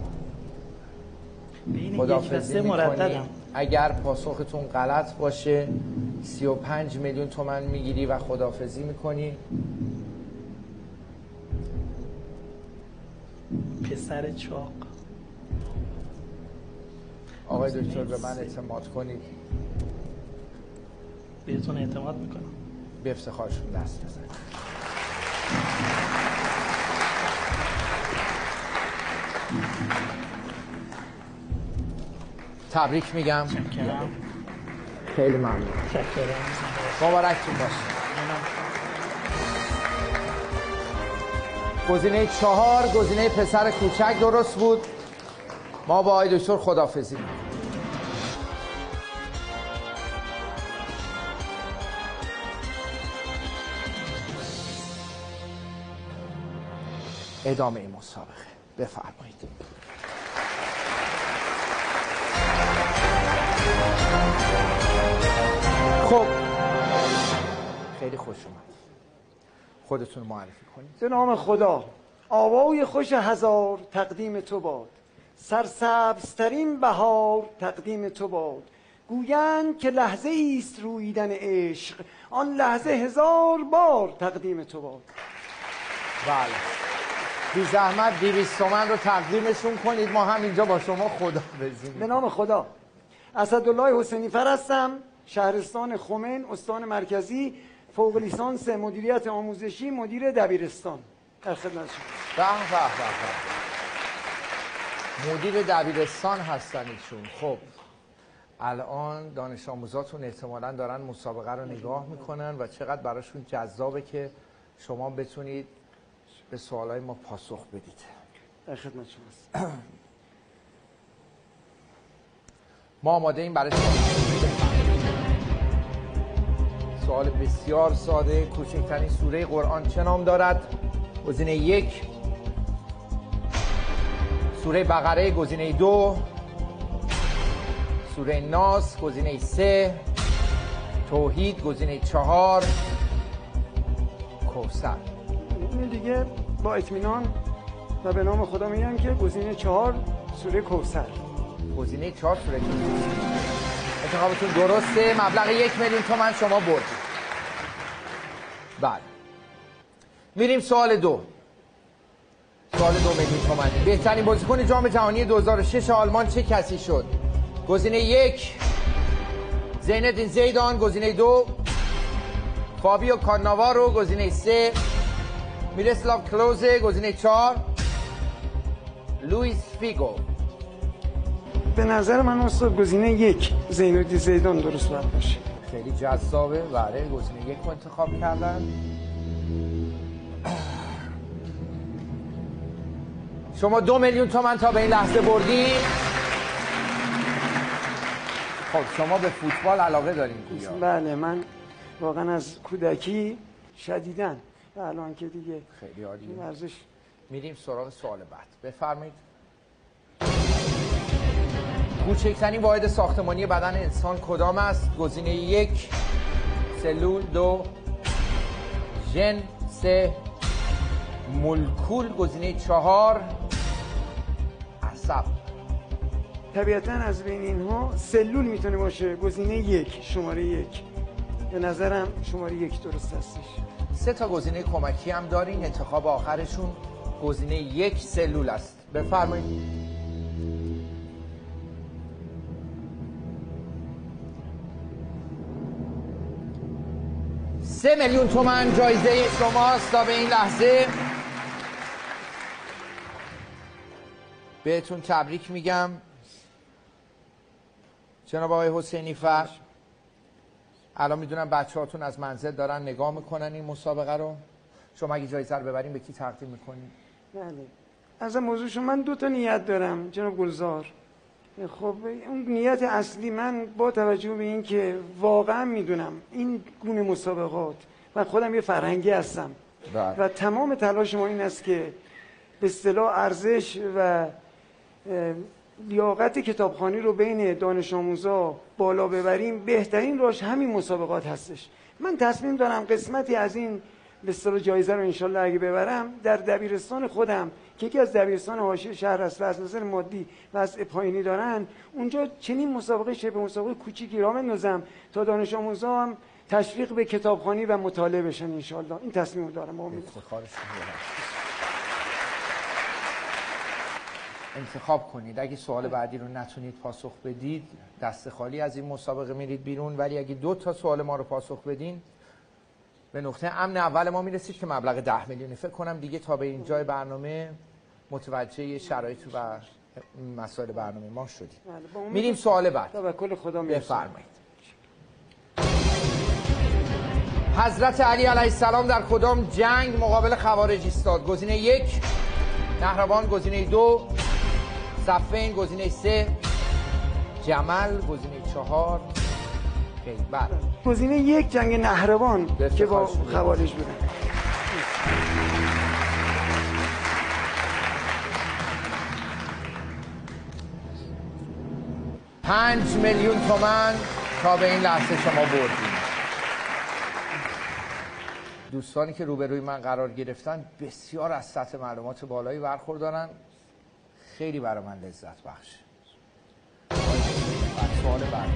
خداحافظی میکنی. اگر پاسختون غلط باشه 35 میلیون تومان میگیری و خداحافظی میکنی. پسر چاق. آقای دکتر به من اعتماد کنید. بهتون اعتماد میکنم. به افتخارشون دست بزنید. تبریک میگم. شکرم. خیلی ممنون. شکرم. مبارکتون باشه. گزینه 4 گزینه پسر کوچک درست بود. ما با آقای دکتر خداحافظی می‌کنیم. ادامه این مسابقه بفرمایید. خب خیلی خوش اومد. خودتون معرفی کنید. به نام خدا. آوای خوش هزار تقدیم تو باد، سرسبزترین بهار تقدیم تو باد. گویند که لحظه ایست رویدن عشق، آن لحظه 1000 بار تقدیم تو باد. بله، بی زحمت 200 تومن رو تقدیمشون کنید، ما هم اینجا با شما خدا بزنیم. به نام خدا. اسدالله حسینی فر هستم، شهرستان خمین، استان مرکزی، فوق لیسانس مدیریت آموزشی، مدیر دبیرستان. در خدمت شما. به مدیر دبیرستان هستن ایشون. خب الان دانش آموزاتون احتمالاً دارن مسابقه رو نگاه میکنن و چقدر براشون جذابه که شما بتونید به سوالای ما پاسخ بدید. در خدمت شما. ما آماده این برای سوال بسیار ساده. کوچکترین سوره قرآن چه نام دارد؟ گزینه 1 سوره بقره، گزینه 2 سوره ناس، گزینه 3 توحید، گزینه 4 کوثر. این دیگه با اطمینان و به نام خدا میگم که گزینه 4 سوره کوثر. گزینه 4 سوره کوثر. انتخابتون درسته. مبلغ 1,000,000 تومان شما بردید. بله. میریم سوال 2. سوال 2,000,000 تومانی. بهترین بازیکن جام جهانی 2006 آلمان چه کسی شد؟ گزینه 1 زین‌الدین زیدان، گزینه 2 فابیو کاناوارو، گزینه 3 میرسلاو کلوزه، گزینه 4 لوئیس فیگو. به نظر من استاد گزینه 1 زین‌الدین زیدان درست باید باشه. خیلی جذابه. بله، گزینه 1 رو انتخاب کردن. شما 2,000,000 تومان تا به این لحظه بردید. خب شما به فوتبال علاقه دارین گویا؟ بله، من واقعا از کودکی شدیداً الان که دیگه خیلی عالیه. ورزش. میریم سراغ سوال بعد. بفرمایید. کوچکترین واحد ساختمانی بدن انسان کدام است؟ گزینه 1 سلول، 2 ژن، 3 مولکول، گزینه 4 عصب. طبیعتاً از بین اینها سلول میتونه باشه. گزینه 1 شماره 1 به نظرم شماره 1 درست هستش. 3 تا گزینه کمکی هم دارین. انتخاب آخرشون گزینه 1 سلول است. بفرمایید. 3,000,000 تومان جایزه شماست تا به این لحظه. بهتون تبریک میگم جناب آقای حسینی فر. الان میدونم بچه هاتون از منزل دارن نگاه میکنن این مسابقه رو. شما اگه جایزه رو ببرین به کی تقدیم میکنین؟ بله، از موضوعشون من 2 تا نیت دارم جناب گلزار. خب اون نیت اصلی من با توجه به این که واقعا میدونم این گونه مسابقات و خودم یه فرهنگی هستم و تمام تلاش ما این است که به اصطلاح ارزش و لیاقت کتابخوانی رو بین دانش آموزا بالا ببریم. بهترین راهش همین مسابقات هستش. من تصمیم دارم قسمتی از این به اصطلاح جایزه رو انشالله اگه ببرم در دبیرستان خودم که یکی از دبیرستان حاشیه شهر است و از نظر مادی و از پایینی دارن، اونجا چنین مسابقه شبه مسابقه کوچیکی راه بندازم تا دانش آموزا هم تشویق به کتابخوانی و مطالعه بشن انشالله. این تصمیم رو دارم. انتخاب کنید. اگه سوال بعدی رو نتونید پاسخ بدید دست خالی از این مسابقه میرید بیرون، ولی اگه 2 تا سوال ما رو پاسخ بدین به نقطه امن اول ما میرسید که مبلغ 10,000,000. فکر کنم دیگه تا به اینجای برنامه متوجه شرایط و مسائل برنامه ما شدیم. میریم سوال بعد. توکل خدا. بفرمایید. حضرت علی علیه السلام در کدام جنگ مقابل خوارج ایستاد؟ گزینه 1 نهروان، گزینه 2 صفین، گزینه 3 جمل، گزینه 4 خیبر. گزینه 1 جنگ نهروان که با خوارج بودن. 5 میلیون تومان تا به این لحظه شما بردید. دوستانی که روبروی من قرار گرفتن بسیار از سطح معلومات بالایی برخوردارن، خیلی برای من لذت بخشه. سوال بعدی،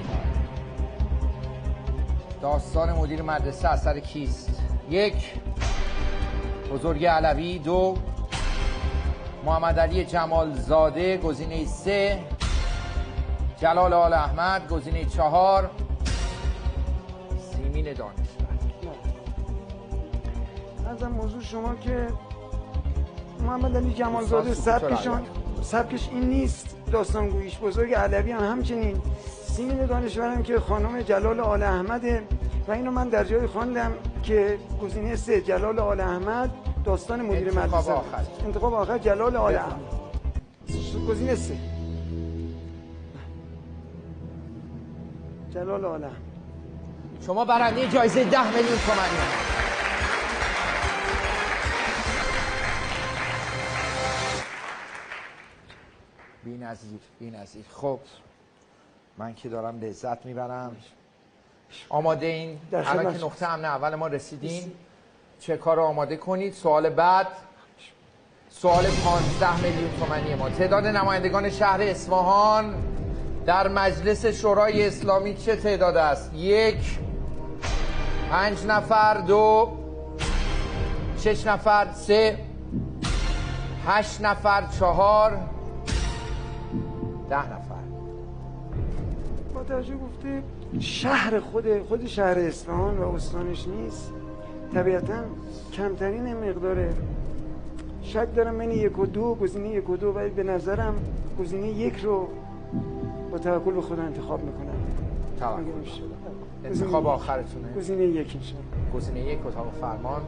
داستان مدیر مدرسه اثر کیست؟ 1 بزرگ علوی، 2 محمد علی جمال زاده، گزینه 3 جلال آل احمد، گزینه 4 سیمین دانشور. از موضوع شما که محمد علی جمال زاده سبکش این نیست، داستانگوییش. بزرگ علوی هم همچنین. سیمین دانشورم که خانم جلال آل احمده و اینو من در جای خواندم که گزینه 3 جلال آل احمد داستان مدیر مدرسه. انتخاب آخر جلال آل احمد، گزینه 3 جلال آل احمد. شما برنده جایزه 10 میلیون تومانی. بی‌نظیر. خب من که دارم لذت میبرم. آماده این؟ الان که نقطه امن اول ما رسیدیم، چه کار آماده کنید. سوال بعد سوال 15 میلیون تومانی ما. تعداد نمایندگان شهر اصفهان در مجلس شورای اسلامی چه تعداد است؟ 1 5 نفر، 2 6 نفر، 3 8 نفر، 4 10 نفر. با توجه گفته شهر خود شهر اصفهان و استانش نیست، طبیعتا کمترین مقدار شک دارم بین 1 و 2، گزینه 1 و 2، ولی به نظرم گزینه 1 رو با توکل به خدا انتخاب میکنم. انتخاب آخرتونه؟ گزینه 1 انشاءالله. گزینه 1 اتاق فرمان.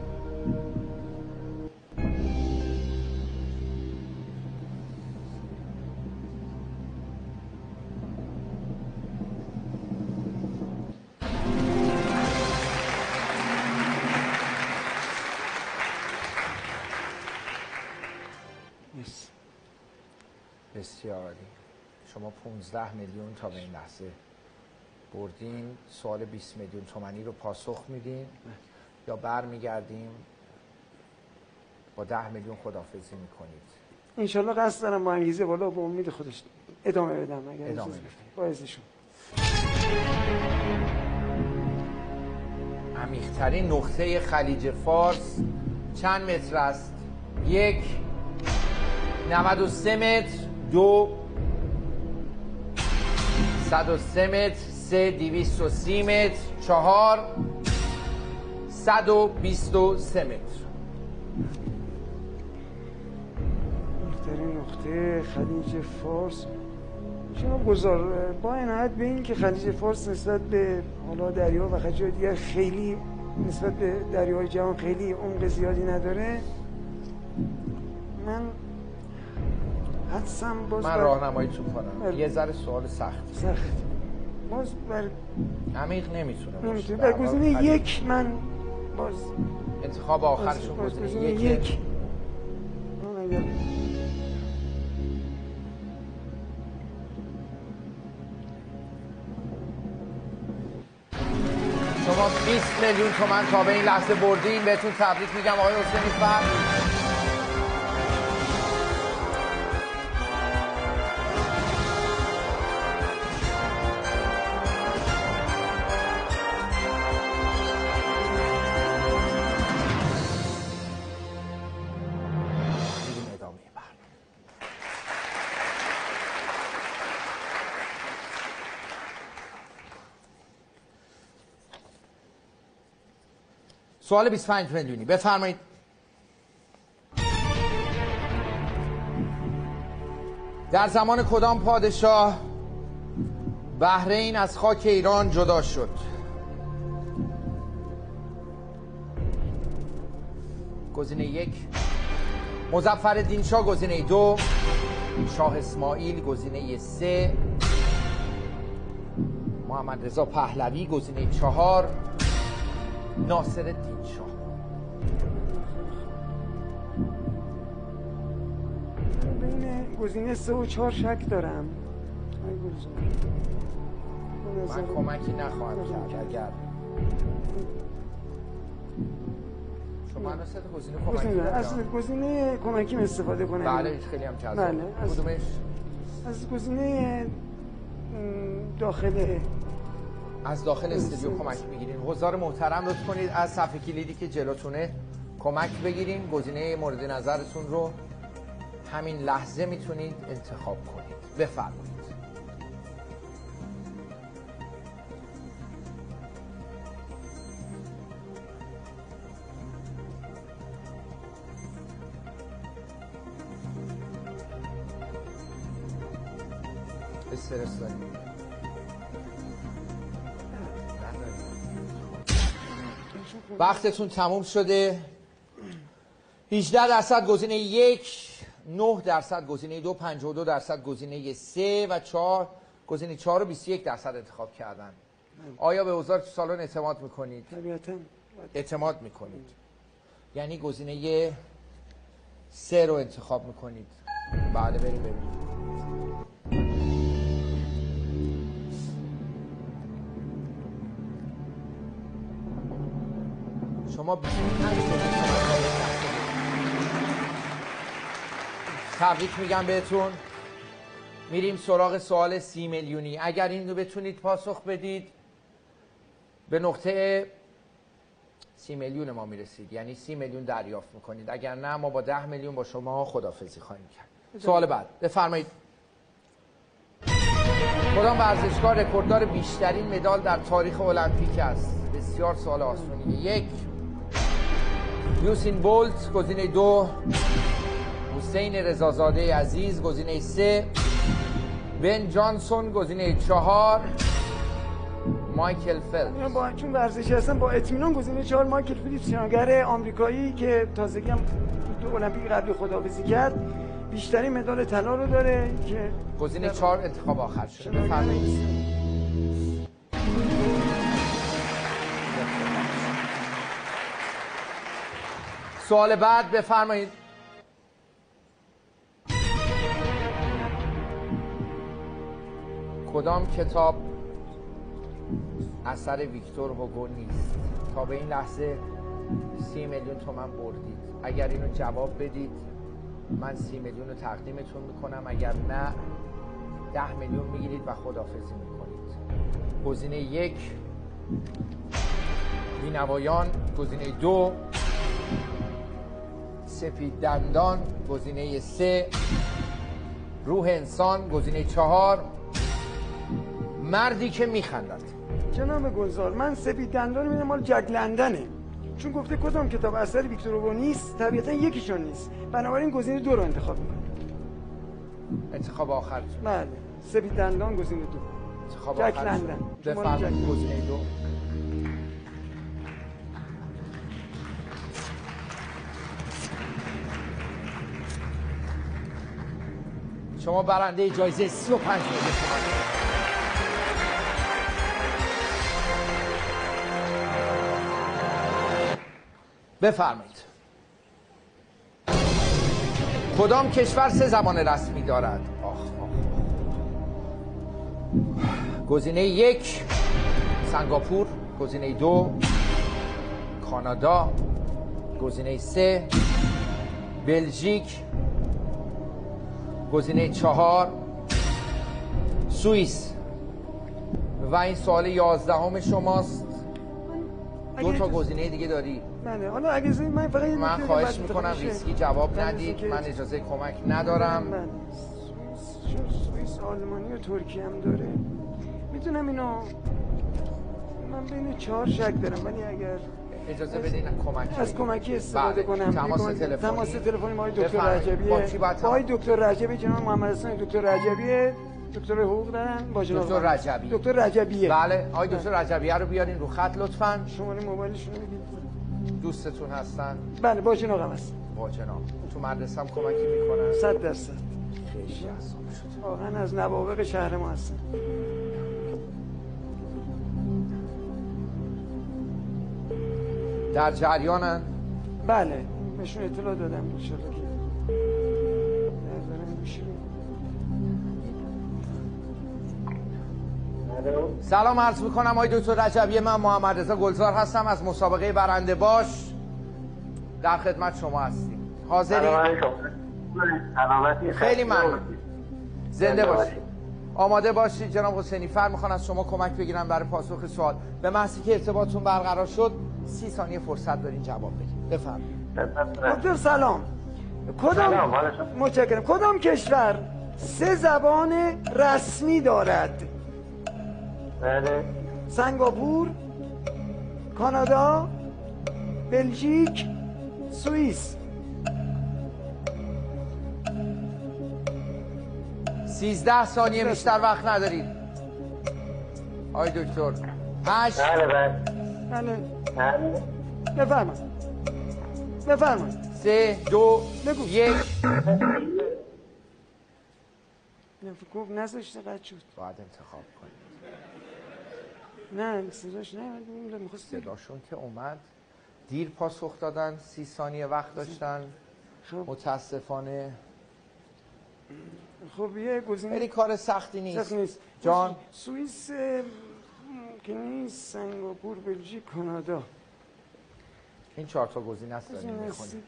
بسیار عالی. شما 15 میلیون تا به این لحظه بردین. سوال 20 میلیون تومانی رو پاسخ میدین یا برمیگردیم با 10 میلیون خداحافظی میکنید؟ انشالله قصد دارم با انگیزه بالا با امید خودش ادامه بدم. اگر ادامه بدم با عزشون. عمیق‌ترین نقطه خلیج فارس چند متر است؟ 1 93 متر، 2 103 متر، 3 230 متر، 4 123 متر. بهترین نقطه خلیج فارس شما با عنایت به این که خلیج فارس نسبت به حالا دریا و خلیج‌های دیگر خیلی نسبت به دریاهای جهان خیلی عمق زیادی نداره، من حدسم من راهنماییتون کنم. یه ذره سوال سخت باز عمیق نمیتونه باشه. گزینه 1 من باز انتخاب آخرشون گزینه 1. شما 20 میلیون تومان تا به این لحظه بردین. بهتون تبریک میگم آقای حسینی فر. سوال 25 میلیونی بفرمایید. در زمان کدام پادشاه بحرین از خاک ایران جدا شد؟ گزینه 1. مظفرالدین شاه گزینه 2. شاه اسماعیل گزینه 3. محمد رضا پهلوی گزینه 4. ناصرالدین شاه. بین گزینه 3 و 4 شک دارم. من کمکی نخواهم کرد اگر شما از سه گزینه کمکی از گزینه کمکی استفاده کنم. بله خیلی هم جذاب. بله. کدومش؟ از گزینه داخل استودیو کمک بگیرین. حضار محترم لطف کنید از صفحه کلیدی که جلوتونه کمک بگیرین. گزینه مورد نظرتون رو همین لحظه میتونید انتخاب کنید. بفرمایید. استرس داریم. وقتتون تموم شده. 18% گزینه 1، 9% گزینه 2، 52% گزینه 3 و 4 گزینه 4 رو 21% انتخاب کردن. آیا به وزارت سالن اعتماد میکنید؟ طبیعتاً اعتماد میکنید. یعنی گزینه 3 رو انتخاب میکنید. بله بریم ببینیم. شما 25 تبریک میگم بهتون. میریم سراغ سوال 30 میلیونی. اگر این رو بتونید پاسخ بدید به نقطه 30 میلیون ما میرسید، یعنی 30 میلیون دریافت میکنید. اگر نه ما با 10 میلیون با شما خداحافظی خواهیم کرد. سوال بعد بفرمایید. کدام ورزشکار رکورددار بیشترین مدال در تاریخ المپیک است؟ بسیار سوال آسونیه. 1 یوسین بولت گزینه 2، حسین رضازاده عزیز گزینه 3، بن جانسون گزینه 4، مایکل فلپس. چون ورزشی هستن با اطمینان گزینه 4 مایکل فلپس، شناگر آمریکایی که تازگی هم تو المپیک قبلی خداحافظی کرد، بیشترین مدال طلا رو داره که گزینه 4 انتخاب آخر شده. بفرمایید. سوال بعد بفرمایید. کدام کتاب اثر ویکتور هوگو نیست؟ تا به این لحظه 30 میلیون تومان بردید. اگر اینو جواب بدید من 30 میلیون رو تقدیمتون میکنم، اگر نه 10 میلیون میگیرید و خداحافظی میکنید. گزینه 1 بینوایان، گزینه 2 سپید دندان، گزینه 3 روح انسان، گزینه 4 مردی که میخندد. جناب گلزار، من سپید دندان میدم مال جک لندنه، چون گفته کدام کتاب اثر ویکتور هوگو نیست، طبیعتا یکیشون نیست، بنابراین گزینه 2 رو انتخاب میکنم. انتخاب آخر. بله سپید دندان گزینه 2. انتخاب جک آخر. لندن. بفرمایید گزینه 2. شما برنده جایزه 35 میلیون تومان. بفرمایید. کدام کشور 3 زبان رسمی دارد؟ گزینه 1 سنگاپور، گزینه 2 کانادا، گزینه 3 بلژیک، گزینه 4 سوئیس. و این سوال 11 شماست. 2 تا گزینه دیگه داری. بله حالا اگه من فقط من خواهش میکنم ریسکی جواب ندید، من اجازه کمک ندارم. سوئیس آلمانی و ترکیه هم داره، میتونم اینو من بین 4 شک دارم، ولی اگر اجازه بدین کمک از کمکی استفاده کنم. تماس تلفنی ما دکتر رجبیه، با دکتر رجبی، جناب محمد حسین دکتر رجبیه، دکتر حقوق دارن با جناب دکتر رجبی. دکتر رجبیه. بله آقای دکتر رجبیه رو بیارین رو خط لطفاً. شماره موبایلشون رو بدید. دوستتون هستن؟ بله با جناب هم هستن. با جناب تو مدرسه هم کمکی میکنن؟ 100%. خیلی جذاب شد. واقعا از نوابغ شهر ما هستن. در جریانن؟ بله بهشون اطلاع دادم انشالله که دارم میشیم. سلام عرض میکنم آقای دکتر رجبی، من محمد رضا گلزار هستم از مسابقه برنده باش. در خدمت شما هستیم. حاضرین؟ خیلی ممنون. زنده باشید. آماده باشید. جناب حسینی فر میخوان از شما کمک بگیرن برای پاسخ سوال. به محضی که ارتباطتون برقرار شد 30 ثانیه فرصت دارین جواب بدید. بفرمایید. دکتر سلام. متشکرم. کدام کشور 3 زبان رسمی دارد؟ بله. سنگاپور، کانادا، بلژیک، سوئیس. 13 ثانیه بیشتر وقت ندارید. آقای دکتر 8. بله بله. بله. بله. بفرمایید. بفرمایید. 3 2 1. گفت نذاشته قد شد. باید انتخاب کنید. نه صداش نه میخواست صداشون که اومد دیر پاسخ دادن. 30 ثانیه وقت داشتن. خب. متاسفانه خب یه گزینه خیلی کار سختی نیست. سخت نیست. جان سوئیس که نیست، سنگاپور، بلژیک، کانادا. این 4 تا گزینه است داریم می‌خونیم.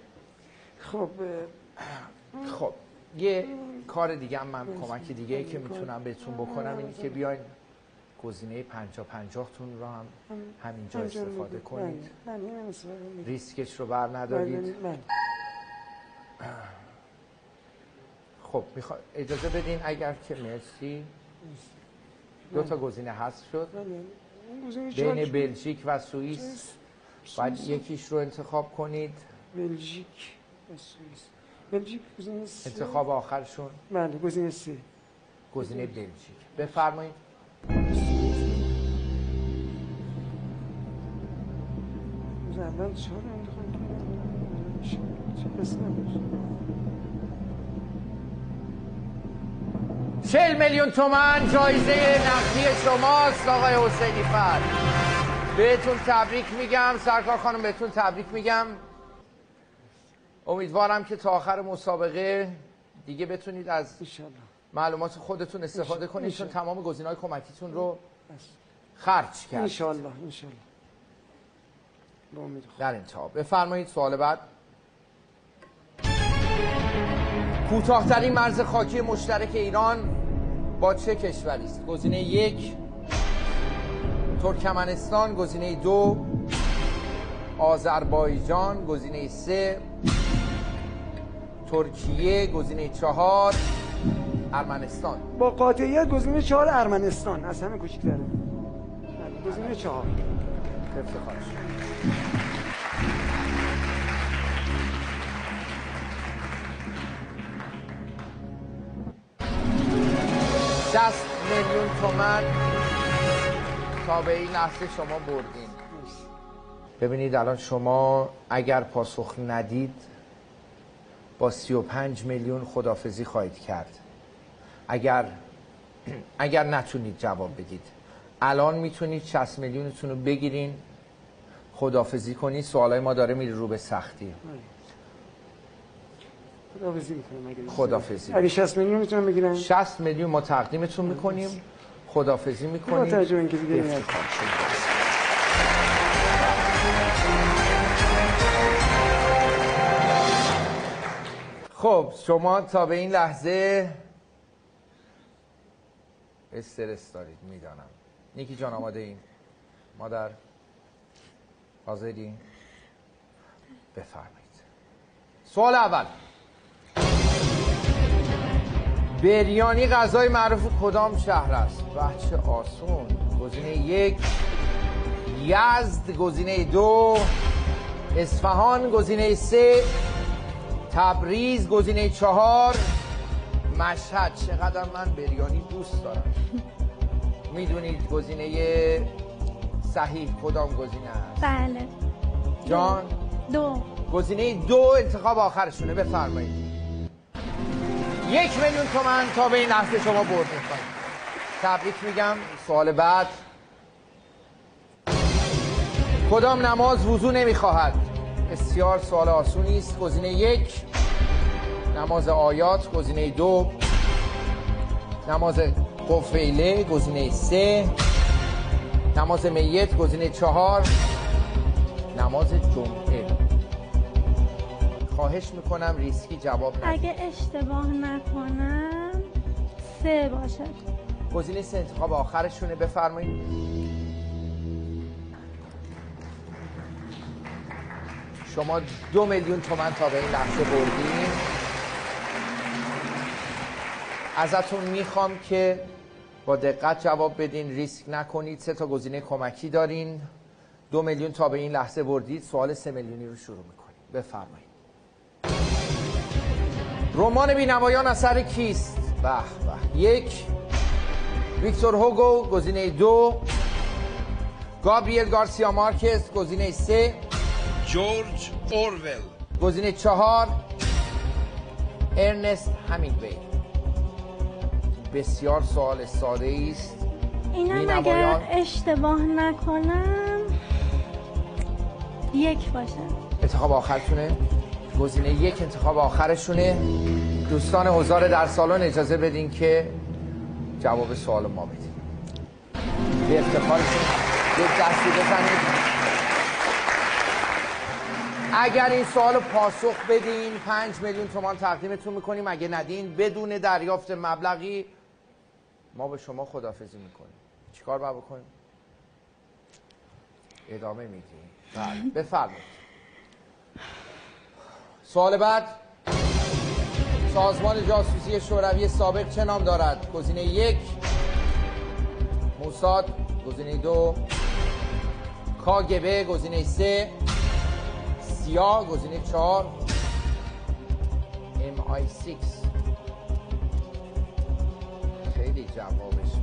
خب یه کار دیگه هم من کمک دیگه ای که میتونم بهتون بکنم اینه که بیاین گزینه 50-50 تون رو هم همینجا استفاده کنید. ریسکش رو بر ندارید. خب اجازه بدین اگر که مرسی 2 تا گزینه حذف شد بین بلژیک و سوئیس. باید یکیش رو انتخاب کنید. بلژیک و سوئیس. بلژیک گزینه 3. انتخاب آخرشون؟ بله گزینه 3. گزینه بلژیک. بفرمایید. اول 4 انتخاب کنم. چه قصه نباشه. 40 میلیون تومان جایزه نقدی شماست آقای حسینی فر. بهتون تبریک میگم. سرکار خانم بهتون تبریک میگم. امیدوارم که تا آخر مسابقه دیگه بتونید از معلومات خودتون استفاده کنید چون تمام گزینه‌های کمکیتون رو خرج کردید. ان شاء الله. در انتها بفرمایید سوال بعد. کوتاه‌ترین مرز خاکی مشترک ایران با چه کشوری است؟ گزینه 1 ترکمنستان، گزینه 2 آذربایجان، گزینه 3 ترکیه، گزینه 4 ارمنستان. با قاطعیت گزینه 4 ارمنستان از همه کوچیک‌تره. گزینه 4. افتخارش. $60 میلیون تومان تا به این لحظه شما بردین. ببینید الان شما اگر پاسخ ندید با 35 میلیون خداحافظی خواهید کرد. اگر نتونید جواب بدید الان میتونید 60 میلیونتون رو بگیرین خداحافظی کنید. سوالای ما داره میره رو به سختی. خداحافظی میکنم. خداحافظی. اگه 60 میلیون میتونم بگیرم 60 میلیون ما تقدیمتون میکنیم. خداحافظی میکنیم. با توجه به اینکه دیگه خب شما تا به این لحظه استرس دارید میدانم. نیکی جان آماده این؟ مادر حاضرین؟ بفرمایید. سوال اول، بریانی غذای معروف کدام شهر است؟ بچه آسون. گزینه 1 یزد، گزینه 2 اصفهان، گزینه 3 تبریز، گزینه 4 مشهد. چقدر من بریانی دوست دارم. میدونید گزینه صحیح کدام گزینه است؟ بله. جان؟ دو. گزینه 2 انتخاب آخرشونه. بفرمایید. 1,000,000 تومان تا به این لحظه شما برد می‌کنید. تبریک میگم. سوال بعد. کدام نماز وضو نمیخواهد؟ بسیار سوال آسونی است. گزینه 1 نماز آیات، گزینه 2 نماز قفیله، گزینه 3 نماز میت، گزینه 4 نماز جمعه. خواهش میکنم ریسکی جواب ندید. اگه اشتباه نکنم 3 باشه. گزینه 3 انتخاب آخرشونه. بفرمایید. شما 2,000,000 تومان تا به این لحظه بردین. ازتون میخوام که با دقت جواب بدین، ریسک نکنید. 3 تا گزینه کمکی دارین. 2,000,000 تا به این لحظه بردید. سوال 3,000,000 رو شروع میکنیم. بفرمایید. رمان بینوایان اثر کیست؟ به به. 1 ویکتور هوگو، گزینه 2 گابریل گارسیا مارکز، گزینه 3 جورج اورول، گزینه 4 ارنست همینگوی. بسیار سوال ساده است. اینم اگر اشتباه نکنم 1 باشه. انتخاب آخرتونه؟ گزینه 1 انتخاب آخرشونه. دوستان حضار در سالن اجازه بدین که جواب سوال ما بدین. به افتخارشون یک دستی بزنید. اگر این سوال پاسخ بدین 5,000,000 تومان تقدیمتون میکنیم. اگه ندین بدون دریافت مبلغی ما به شما خداحافظی میکنیم. چیکار باید بکنیم؟ ادامه میدیم. بله بفرمایید. سوال بعد. سازمان جاسوسی شوروی سابق چه نام دارد؟ گزینه 1 موساد، گزینه 2 کاگبه، گزینه 3 سیا، گزینه 4 MI6. خیلی جوابش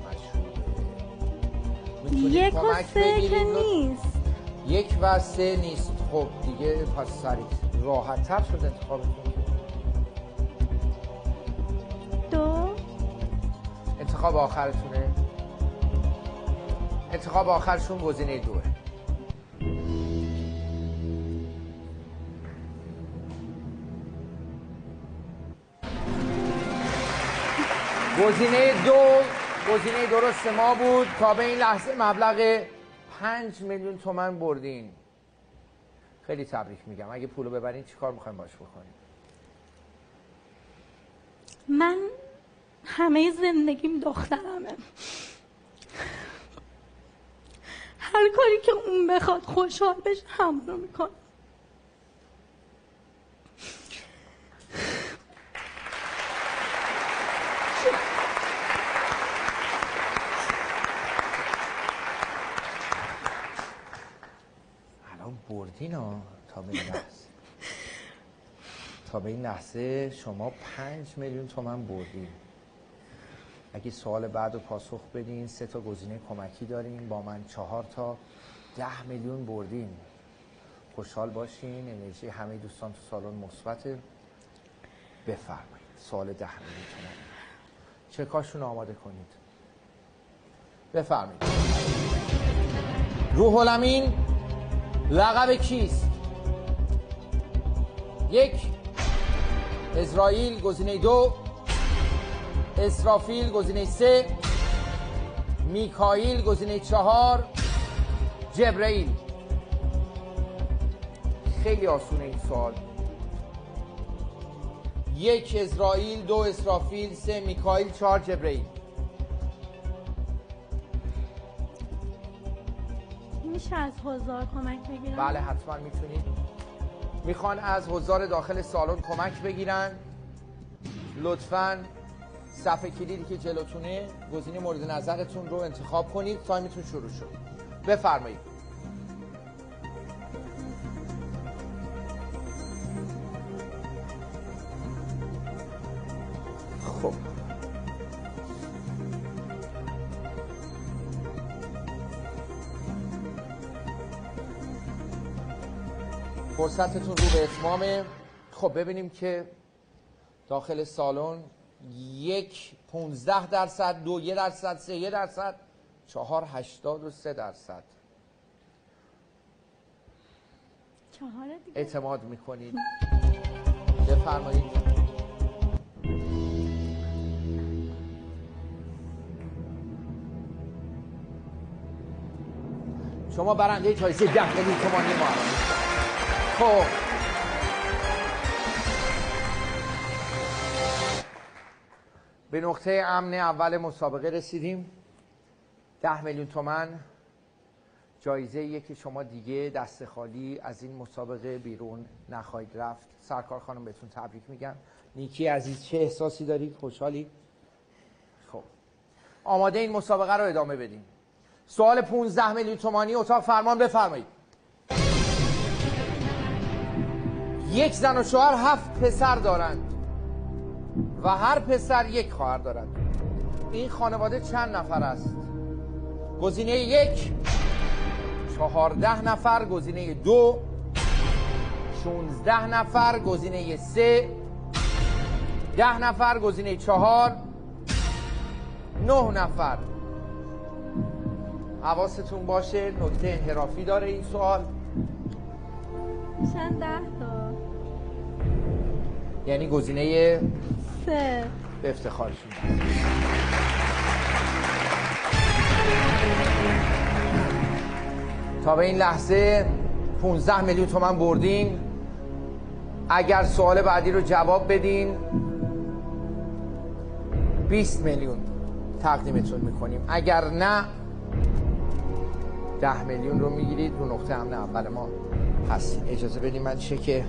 مشهوره. 1 و 3 که نیست. 1 و 3 نیست. خب دیگه پس سریع راحت تر شد انتخابتون. 2 انتخاب آخرتونه. انتخاب آخرشون گزینه 2. گزینه 2 گزینه درست ما بود. تا به این لحظه مبلغ 5,000,000 تومان بردین. خیلی تبریک میگم. اگه پولو ببرین چیکار میخواین باش بکنین؟ من همه زندگیم دخترمه. هر کاری که اون بخواد خوشحال بشه همونو میکنم. الان بردین ها. تا به این لحظه شما 5,000,000 تومان بردین. اگه سوال بعد رو پاسخ بدین 3 تا گزینه کمکی دارین. با من 4 تا 10,000,000 بردین. خوشحال باشین. انرژی همه دوستان تو سالن مثبته. بفرمایید. سوال 10,000,000 تومان. چکاشون آماده کنید. بفرمایید. روح الامین لقب کیست؟ 1 اسرائیل، گزینه 2 اسرافیل، گزینه 3 میکائیل، گزینه 4 جبرئیل. خیلی آسونه این سوال. 1 اسرائیل، 2 اسرافیل، 3 میکائیل، 4 جبرئیل. میشه از حضار کمک بگیرم؟ بله حتما میتونید. میخوان از حضار داخل سالن کمک بگیرن. لطفاً صفحه کلیدی که جلوتونه گزینه مورد نظرتون رو انتخاب کنید. تایمتون شروع شد. بفرمایید. خب فرصتتون رو به اتمامه. خب ببینیم که داخل سالن 1 15%، 2 1%، 3 1%، 4 83%. 4 دیگه. اعتماد میکنید؟ بفرمایید. شما برنده جایزه 10 میلیون تومانی ما هستید. خب به نقطه امن اول مسابقه رسیدیم. 10 میلیون تومان جایزه که شما دیگه دست خالی از این مسابقه بیرون نخواهید رفت. سرکار خانم بهتون تبریک میگم. نیکی عزیز چه احساسی دارید؟ خوشحالی؟ خب آماده این مسابقه رو ادامه بدیم. سوال 15 میلیون تومانی. اتاق فرمان بفرمایید. 1 زن و شوهر 7 پسر دارند و هر پسر 1 خواهر دارد. این خانواده چند نفر است؟ گزینه 1 14 نفر، گزینه 2 16 نفر، گزینه 3 10 نفر، گزینه 4 9 نفر. حواستون باشه نکته انحرافی داره این سوال. چند 10 تا؟ یعنی گزینه 3. به افتخارشون. تا به این لحظه 15 میلیون تومان بردین. اگر سوال بعدی رو جواب بدین 20 میلیون تقدیمتون میکنیم. اگر نه 10 میلیون رو میگیرید. رو نقطه امن اول ما هستین. اجازه بدین من چک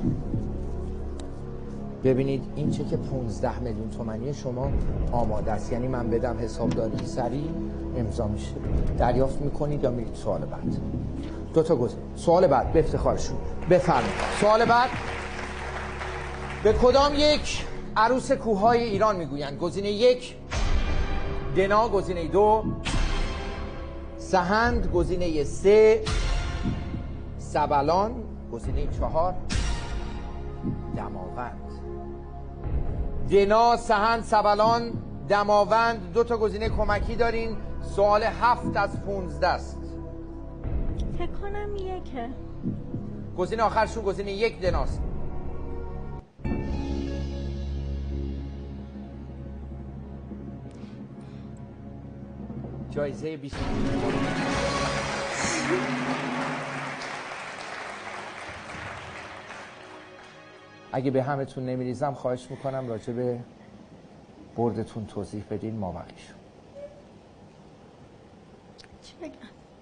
ببینید. این چک 15 میلیون تومانی شما آماده است. یعنی من بدم حسابداری سریع امضا میشه. دریافت میکنید یا میرید سوال بعد. 2 تا گزینه. سوال بعد به افتخارشون. بفرمایید. سوال بعد به کدام یک عروس کوههای ایران میگویند؟ گزینه 1 دنا، گزینه 2 سهند، گزینه 3 سبلان، گزینه 4 دماوند. دنا، سهند، سبلان، دماوند. 2 تا گزینه کمکی دارین. سوال 7 از 15 است. فکر کنم 1. گزینه آخرشون گزینه 1 دناست. جایزه 20 میلیون. اگه به همتون نمیریزم خواهش میکنم راجع به بردتون توضیح بدین ما بقیشو. چی بگم؟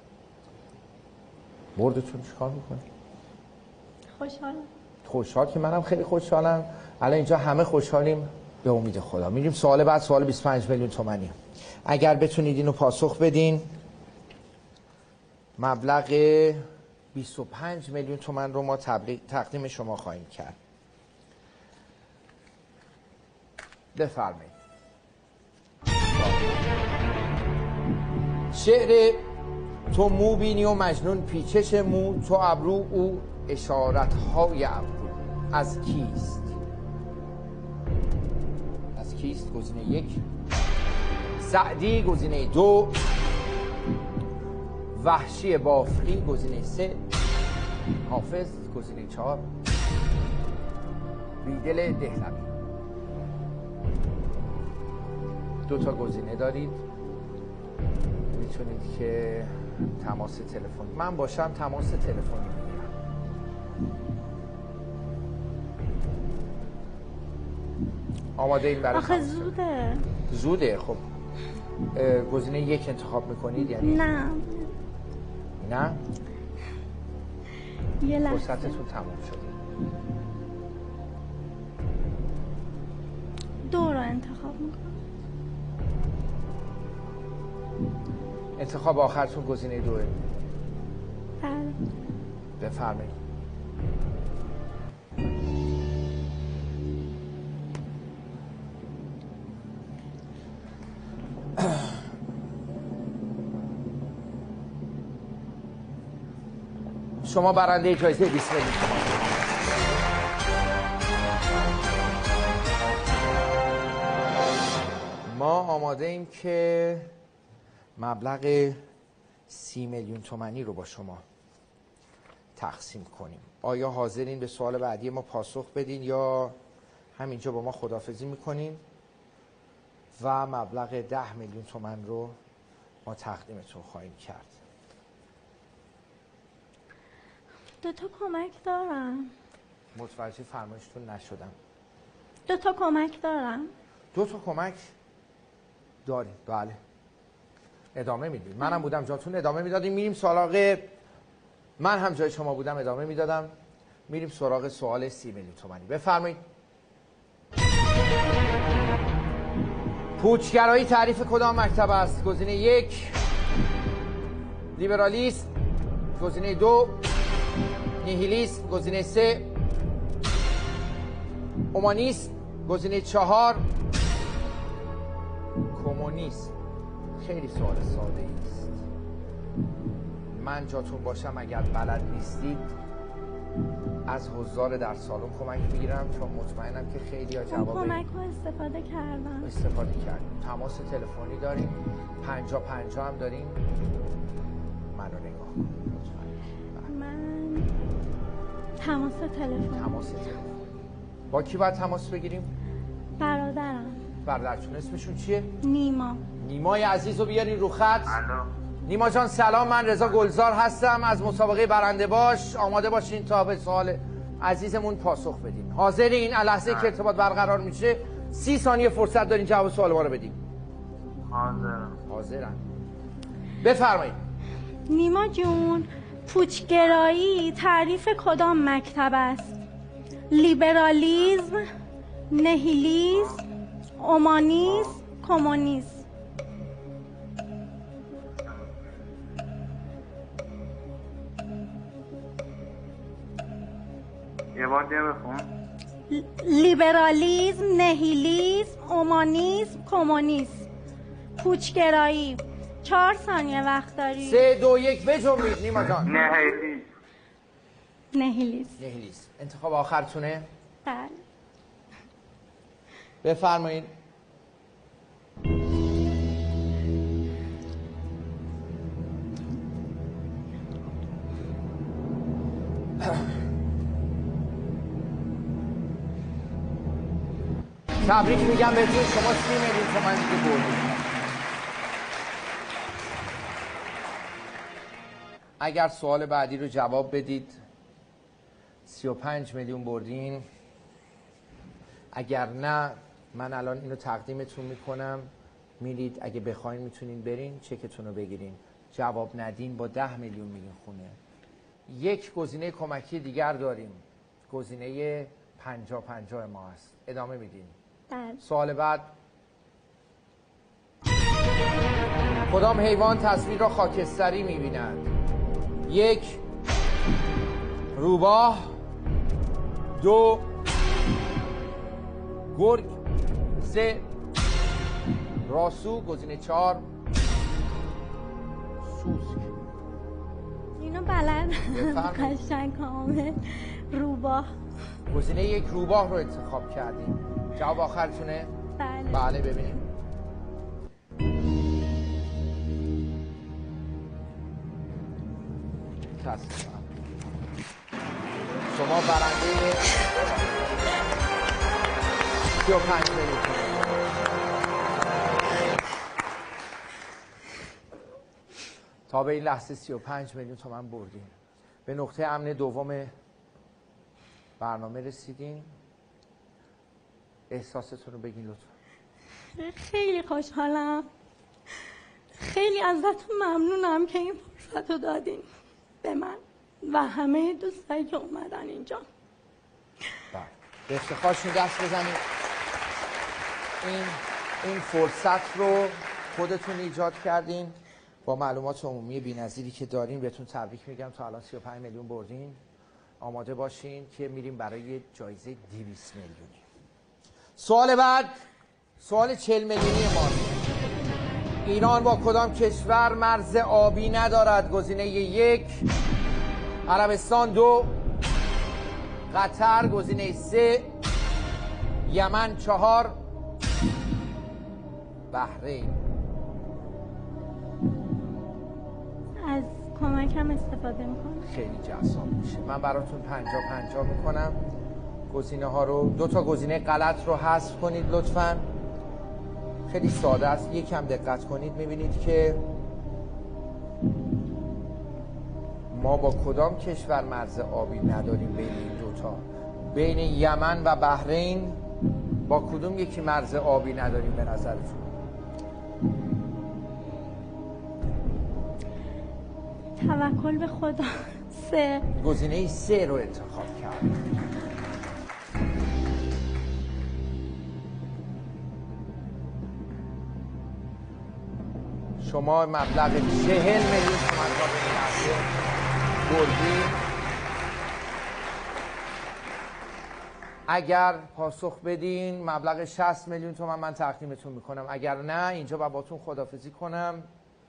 بردتون چیکار میکنی؟ خوشحالم. خوشحال که منم خیلی خوشحالم. الان اینجا همه خوشحالیم به امید خدا. میریم سوال بعد. سوال 25 میلیون تومانی. اگر بتونید اینو پاسخ بدین مبلغ 25 میلیون تومان رو ما تقدیم شما خواهیم کرد. بفرمایید. شعر تو مو بینی و مجنون پیچش مو، تو ابرو او اشارت‌های ابرو از کیست؟ از کیست؟ گزینه 1 سعدی، گزینه 2 وحشی بافقی، گزینه 3 حافظ، گزینه 4 بیدل دهلوی. 2 تا گزینه دارید. میتونید که تماس تلفنی من باشم تماس تلفنی میگیرم. آماده این برای آخه زوده. زوده. خب گزینه 1 انتخاب میکنید یعنی؟ نه یه لحظه فرصتتون تموم شده. 2 رو انتخاب میکنم. انتخاب آخرتون گزینه 2. بله. بفرمایید. شما برنده جایزه 20 میلیون تومان. آماده ایم که مبلغ 30 میلیون تومانی رو با شما تقسیم کنیم. آیا حاضرین به سوال بعدی ما پاسخ بدین یا همینجا با ما خداحافظی میکنین و مبلغ 10 میلیون تومان رو ما تقدیمتون خواهیم کرد؟ دو تا کمک دارم. متوجه فرمایشتون نشدم. دو تا کمک دارم. دو تا کمک داریم؟ بله. ادامه میدیم. منم بودم جاتون ادامه میدادیم. میریم سراغ، من هم جای شما بودم ادامه میدادم. میریم سراغ سوال 30 میلیون تومانی. بفرمایید. پوچگرایی تعریف کدام مکتب است؟ گزینه 1 لیبرالیسم، گزینه 2 نیهیلیسم، گزینه 3 اومانیسم، گزینه 4 کمونیسم. خیلی سوال ساده است. من جاتون باشم اگر بلد نیستید از حضار در سالن کمک میگیرم، چون مطمئنم که خیلی ها جواب کمک رو استفاده کردم. استفاده کردیم. تماس تلفنی داریم، 50-50 هم داریم. منو نگاه کن لطفاً. من تماس تلفن. با کی باید تماس بگیریم؟ برادرم. برادرتون اسمشون چیه؟ نیما. نیمای عزیز رو بیارین رو خط. نیما جان سلام، من رضا گلزار هستم از مسابقه برنده باش. آماده باشین تا به سوال عزیزمون پاسخ بدین. حاضرین؟ لحظه که ارتباط برقرار میشه 30 ثانیه فرصت دارین جواب سوال ما رو بدیم. حاضرم. بفرمایید. نیما جون، پوچگرایی تعریف کدام مکتب است؟ لیبرالیسم، نیهیلیسم، اومانیسم، کمونیسم. یه بار دیگه بخون. لیبرالیسم، نیهیلیسم، اومانیسم، کمونیسم. پوچگرایی. 4 ثانیه وقت داری. 3 2 1 بجنبید نیما جان. نیهیلیسم. انتخاب آخرتونه؟ بله. بفرمایید. تبریک میگم بهتون، شما 30 میلیون تومان دیگه بردید. اگر سوال بعدی رو جواب بدید 35 میلیون بردین. اگر نه من الان اینو تقدیمتون میکنم، میرید اگه بخواین میتونین برین چکتون رو بگیرین. جواب ندین با 10 میلیون میگین خونه. یک گزینه کمکی دیگر داریم، گزینه 50-50 ما است. ادامه میدین. سوال بعد. کدام حیوان تصویر را خاکستری میبیند؟ 1 روباه، 2 گرگ، 3 راسو، گزینه 4 سوسک. اینو بلد قشنگ کامل. روباه. گزینه 1 روباه رو انتخاب کردیم. جواب آخرتونه؟ بله ببینیم. شما برنده 35 میلیون تومان. تا به این لحظه 35 میلیون تومان بردین. به نقطه امن دوم برنامه رسیدین. احساستون رو بگین لطفا. خیلی خوشحالم. خیلی ازتون ممنونم که این فرصت رو دادین به من و همه دوستایی که اومدن اینجا. به افتخارشون دست بزنید. این فرصت رو خودتون ایجاد کردین. با معلومات عمومی بی‌نظیری که دارین بهتون تبریک میگم. تا الان 35 میلیون بردین. آماده باشین که میریم برای جایزه 200 میلیونی. سوال بعد سوال 40 میلیونی ماست. ایران با کدام کشور مرز آبی ندارد؟ گزینه 1 عربستان، 2 قطر، گزینه 3 یمن، 4 بحرین. از کمکم استفاده میکنم. خیلی جذاب میشه. من براتون 50-50 میکنم. گزینه ها رو 2 تا گزینه غلط رو حذف کنید لطفاً. خیلی ساده است. یکم دقت کنید میبینید که ما با کدام کشور مرز آبی نداریم بین این دوتا. بین یمن و بحرین با کدوم یکی مرز آبی نداریم به نظرتون؟ توکل به خدا. 3. گزینه 3 رو انتخاب کرد. شما مبلغ 40 میلیون تومان را به این لحظه بردید. اگر پاسخ بدین مبلغ 60 میلیون تومان من تقدیمتون میکنم. اگر نه اینجا باباتون خداحافظی کنم.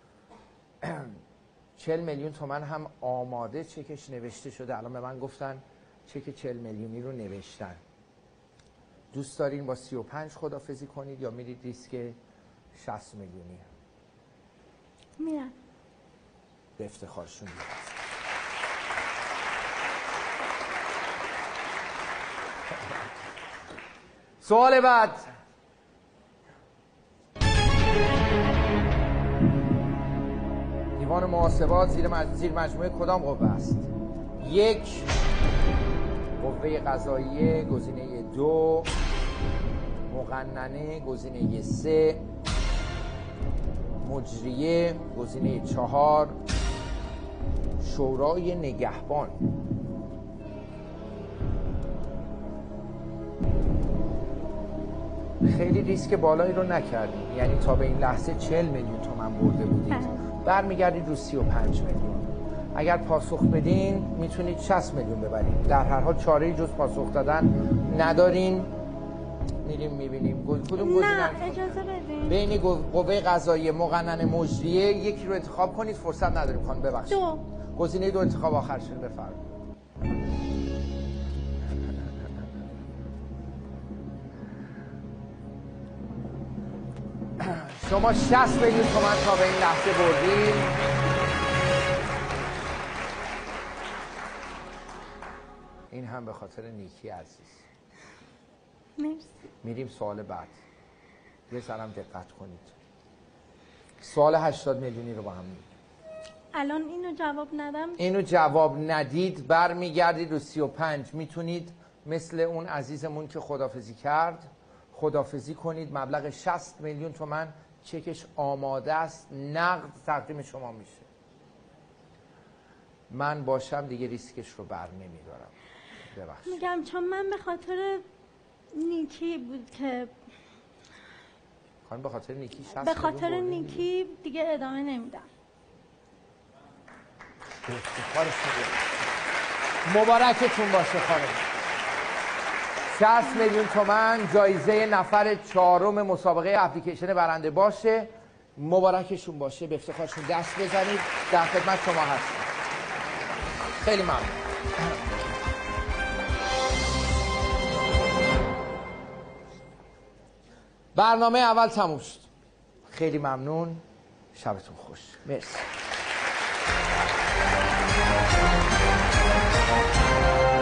40 میلیون تومان هم آماده چکش نوشته شده. الان به من گفتن چک 40 میلیونی رو نوشتن. دوست دارین با 35 خداحافظی کنید یا میرید ریسک 60 میلیونی؟ میرم. به افتخارشون میرم. سوال بعد. دیوان محاسبات زیر مجموعه کدام قوه است؟ 1 قوه قضاییه، گزینه 2 مقننه، گزینه 3 مجریه، گزینه 4 شورای نگهبان. خیلی ریسک بالایی رو نکردید، یعنی تا به این لحظه 40 میلیون تومان برده بودید. برمیگردید رو 35 میلیون. اگر پاسخ بدین میتونید 60 میلیون ببرید. در هر حال چاره‌ای جز پاسخ دادن ندارین. میریم میبینیم کدوم گزینه. نه اجازه بدین. بین قوه قضاییه، مقننه، مجریه یکی رو انتخاب کنید. فرصت نداریم خانم، ببخشید. 2. گزینه 2 انتخاب آخرشون. بفرمایید. شما 60 میلیون تومان تا به این لحظه بردید. این هم به خاطر نیکی عزیز. مرسی. میریم سوال بعد. یه ذرم دقت کنید. سوال 80 میلیونی رو با هم میگیم. الان اینو جواب ندم. اینو جواب ندید برمیگردید رو 35. میتونید مثل اون عزیزمون که خداحافظی کرد خداحافظی کنید. مبلغ 60 میلیون تومان چکش آماده است، نقد تقدیم شما میشه. من باشم دیگه ریسکش رو بر نمیدارم. ببخشید. میگم چون من به خاطر نیکی بود که خانم به خاطر نیکی 60 به خاطر نیکی دیگه ادامه نمیدم. مبارکتون باشه خانم. 60 میلیون تومان جایزه نفر 4 مسابقه اپلیکیشن برنده باشه. مبارکشون باشه. به افتخارشون دست بزنید. در خدمت شما هستم. خیلی ممنون. برنامه اول تموم شد. خیلی ممنون. شبتون خوش. مرسی.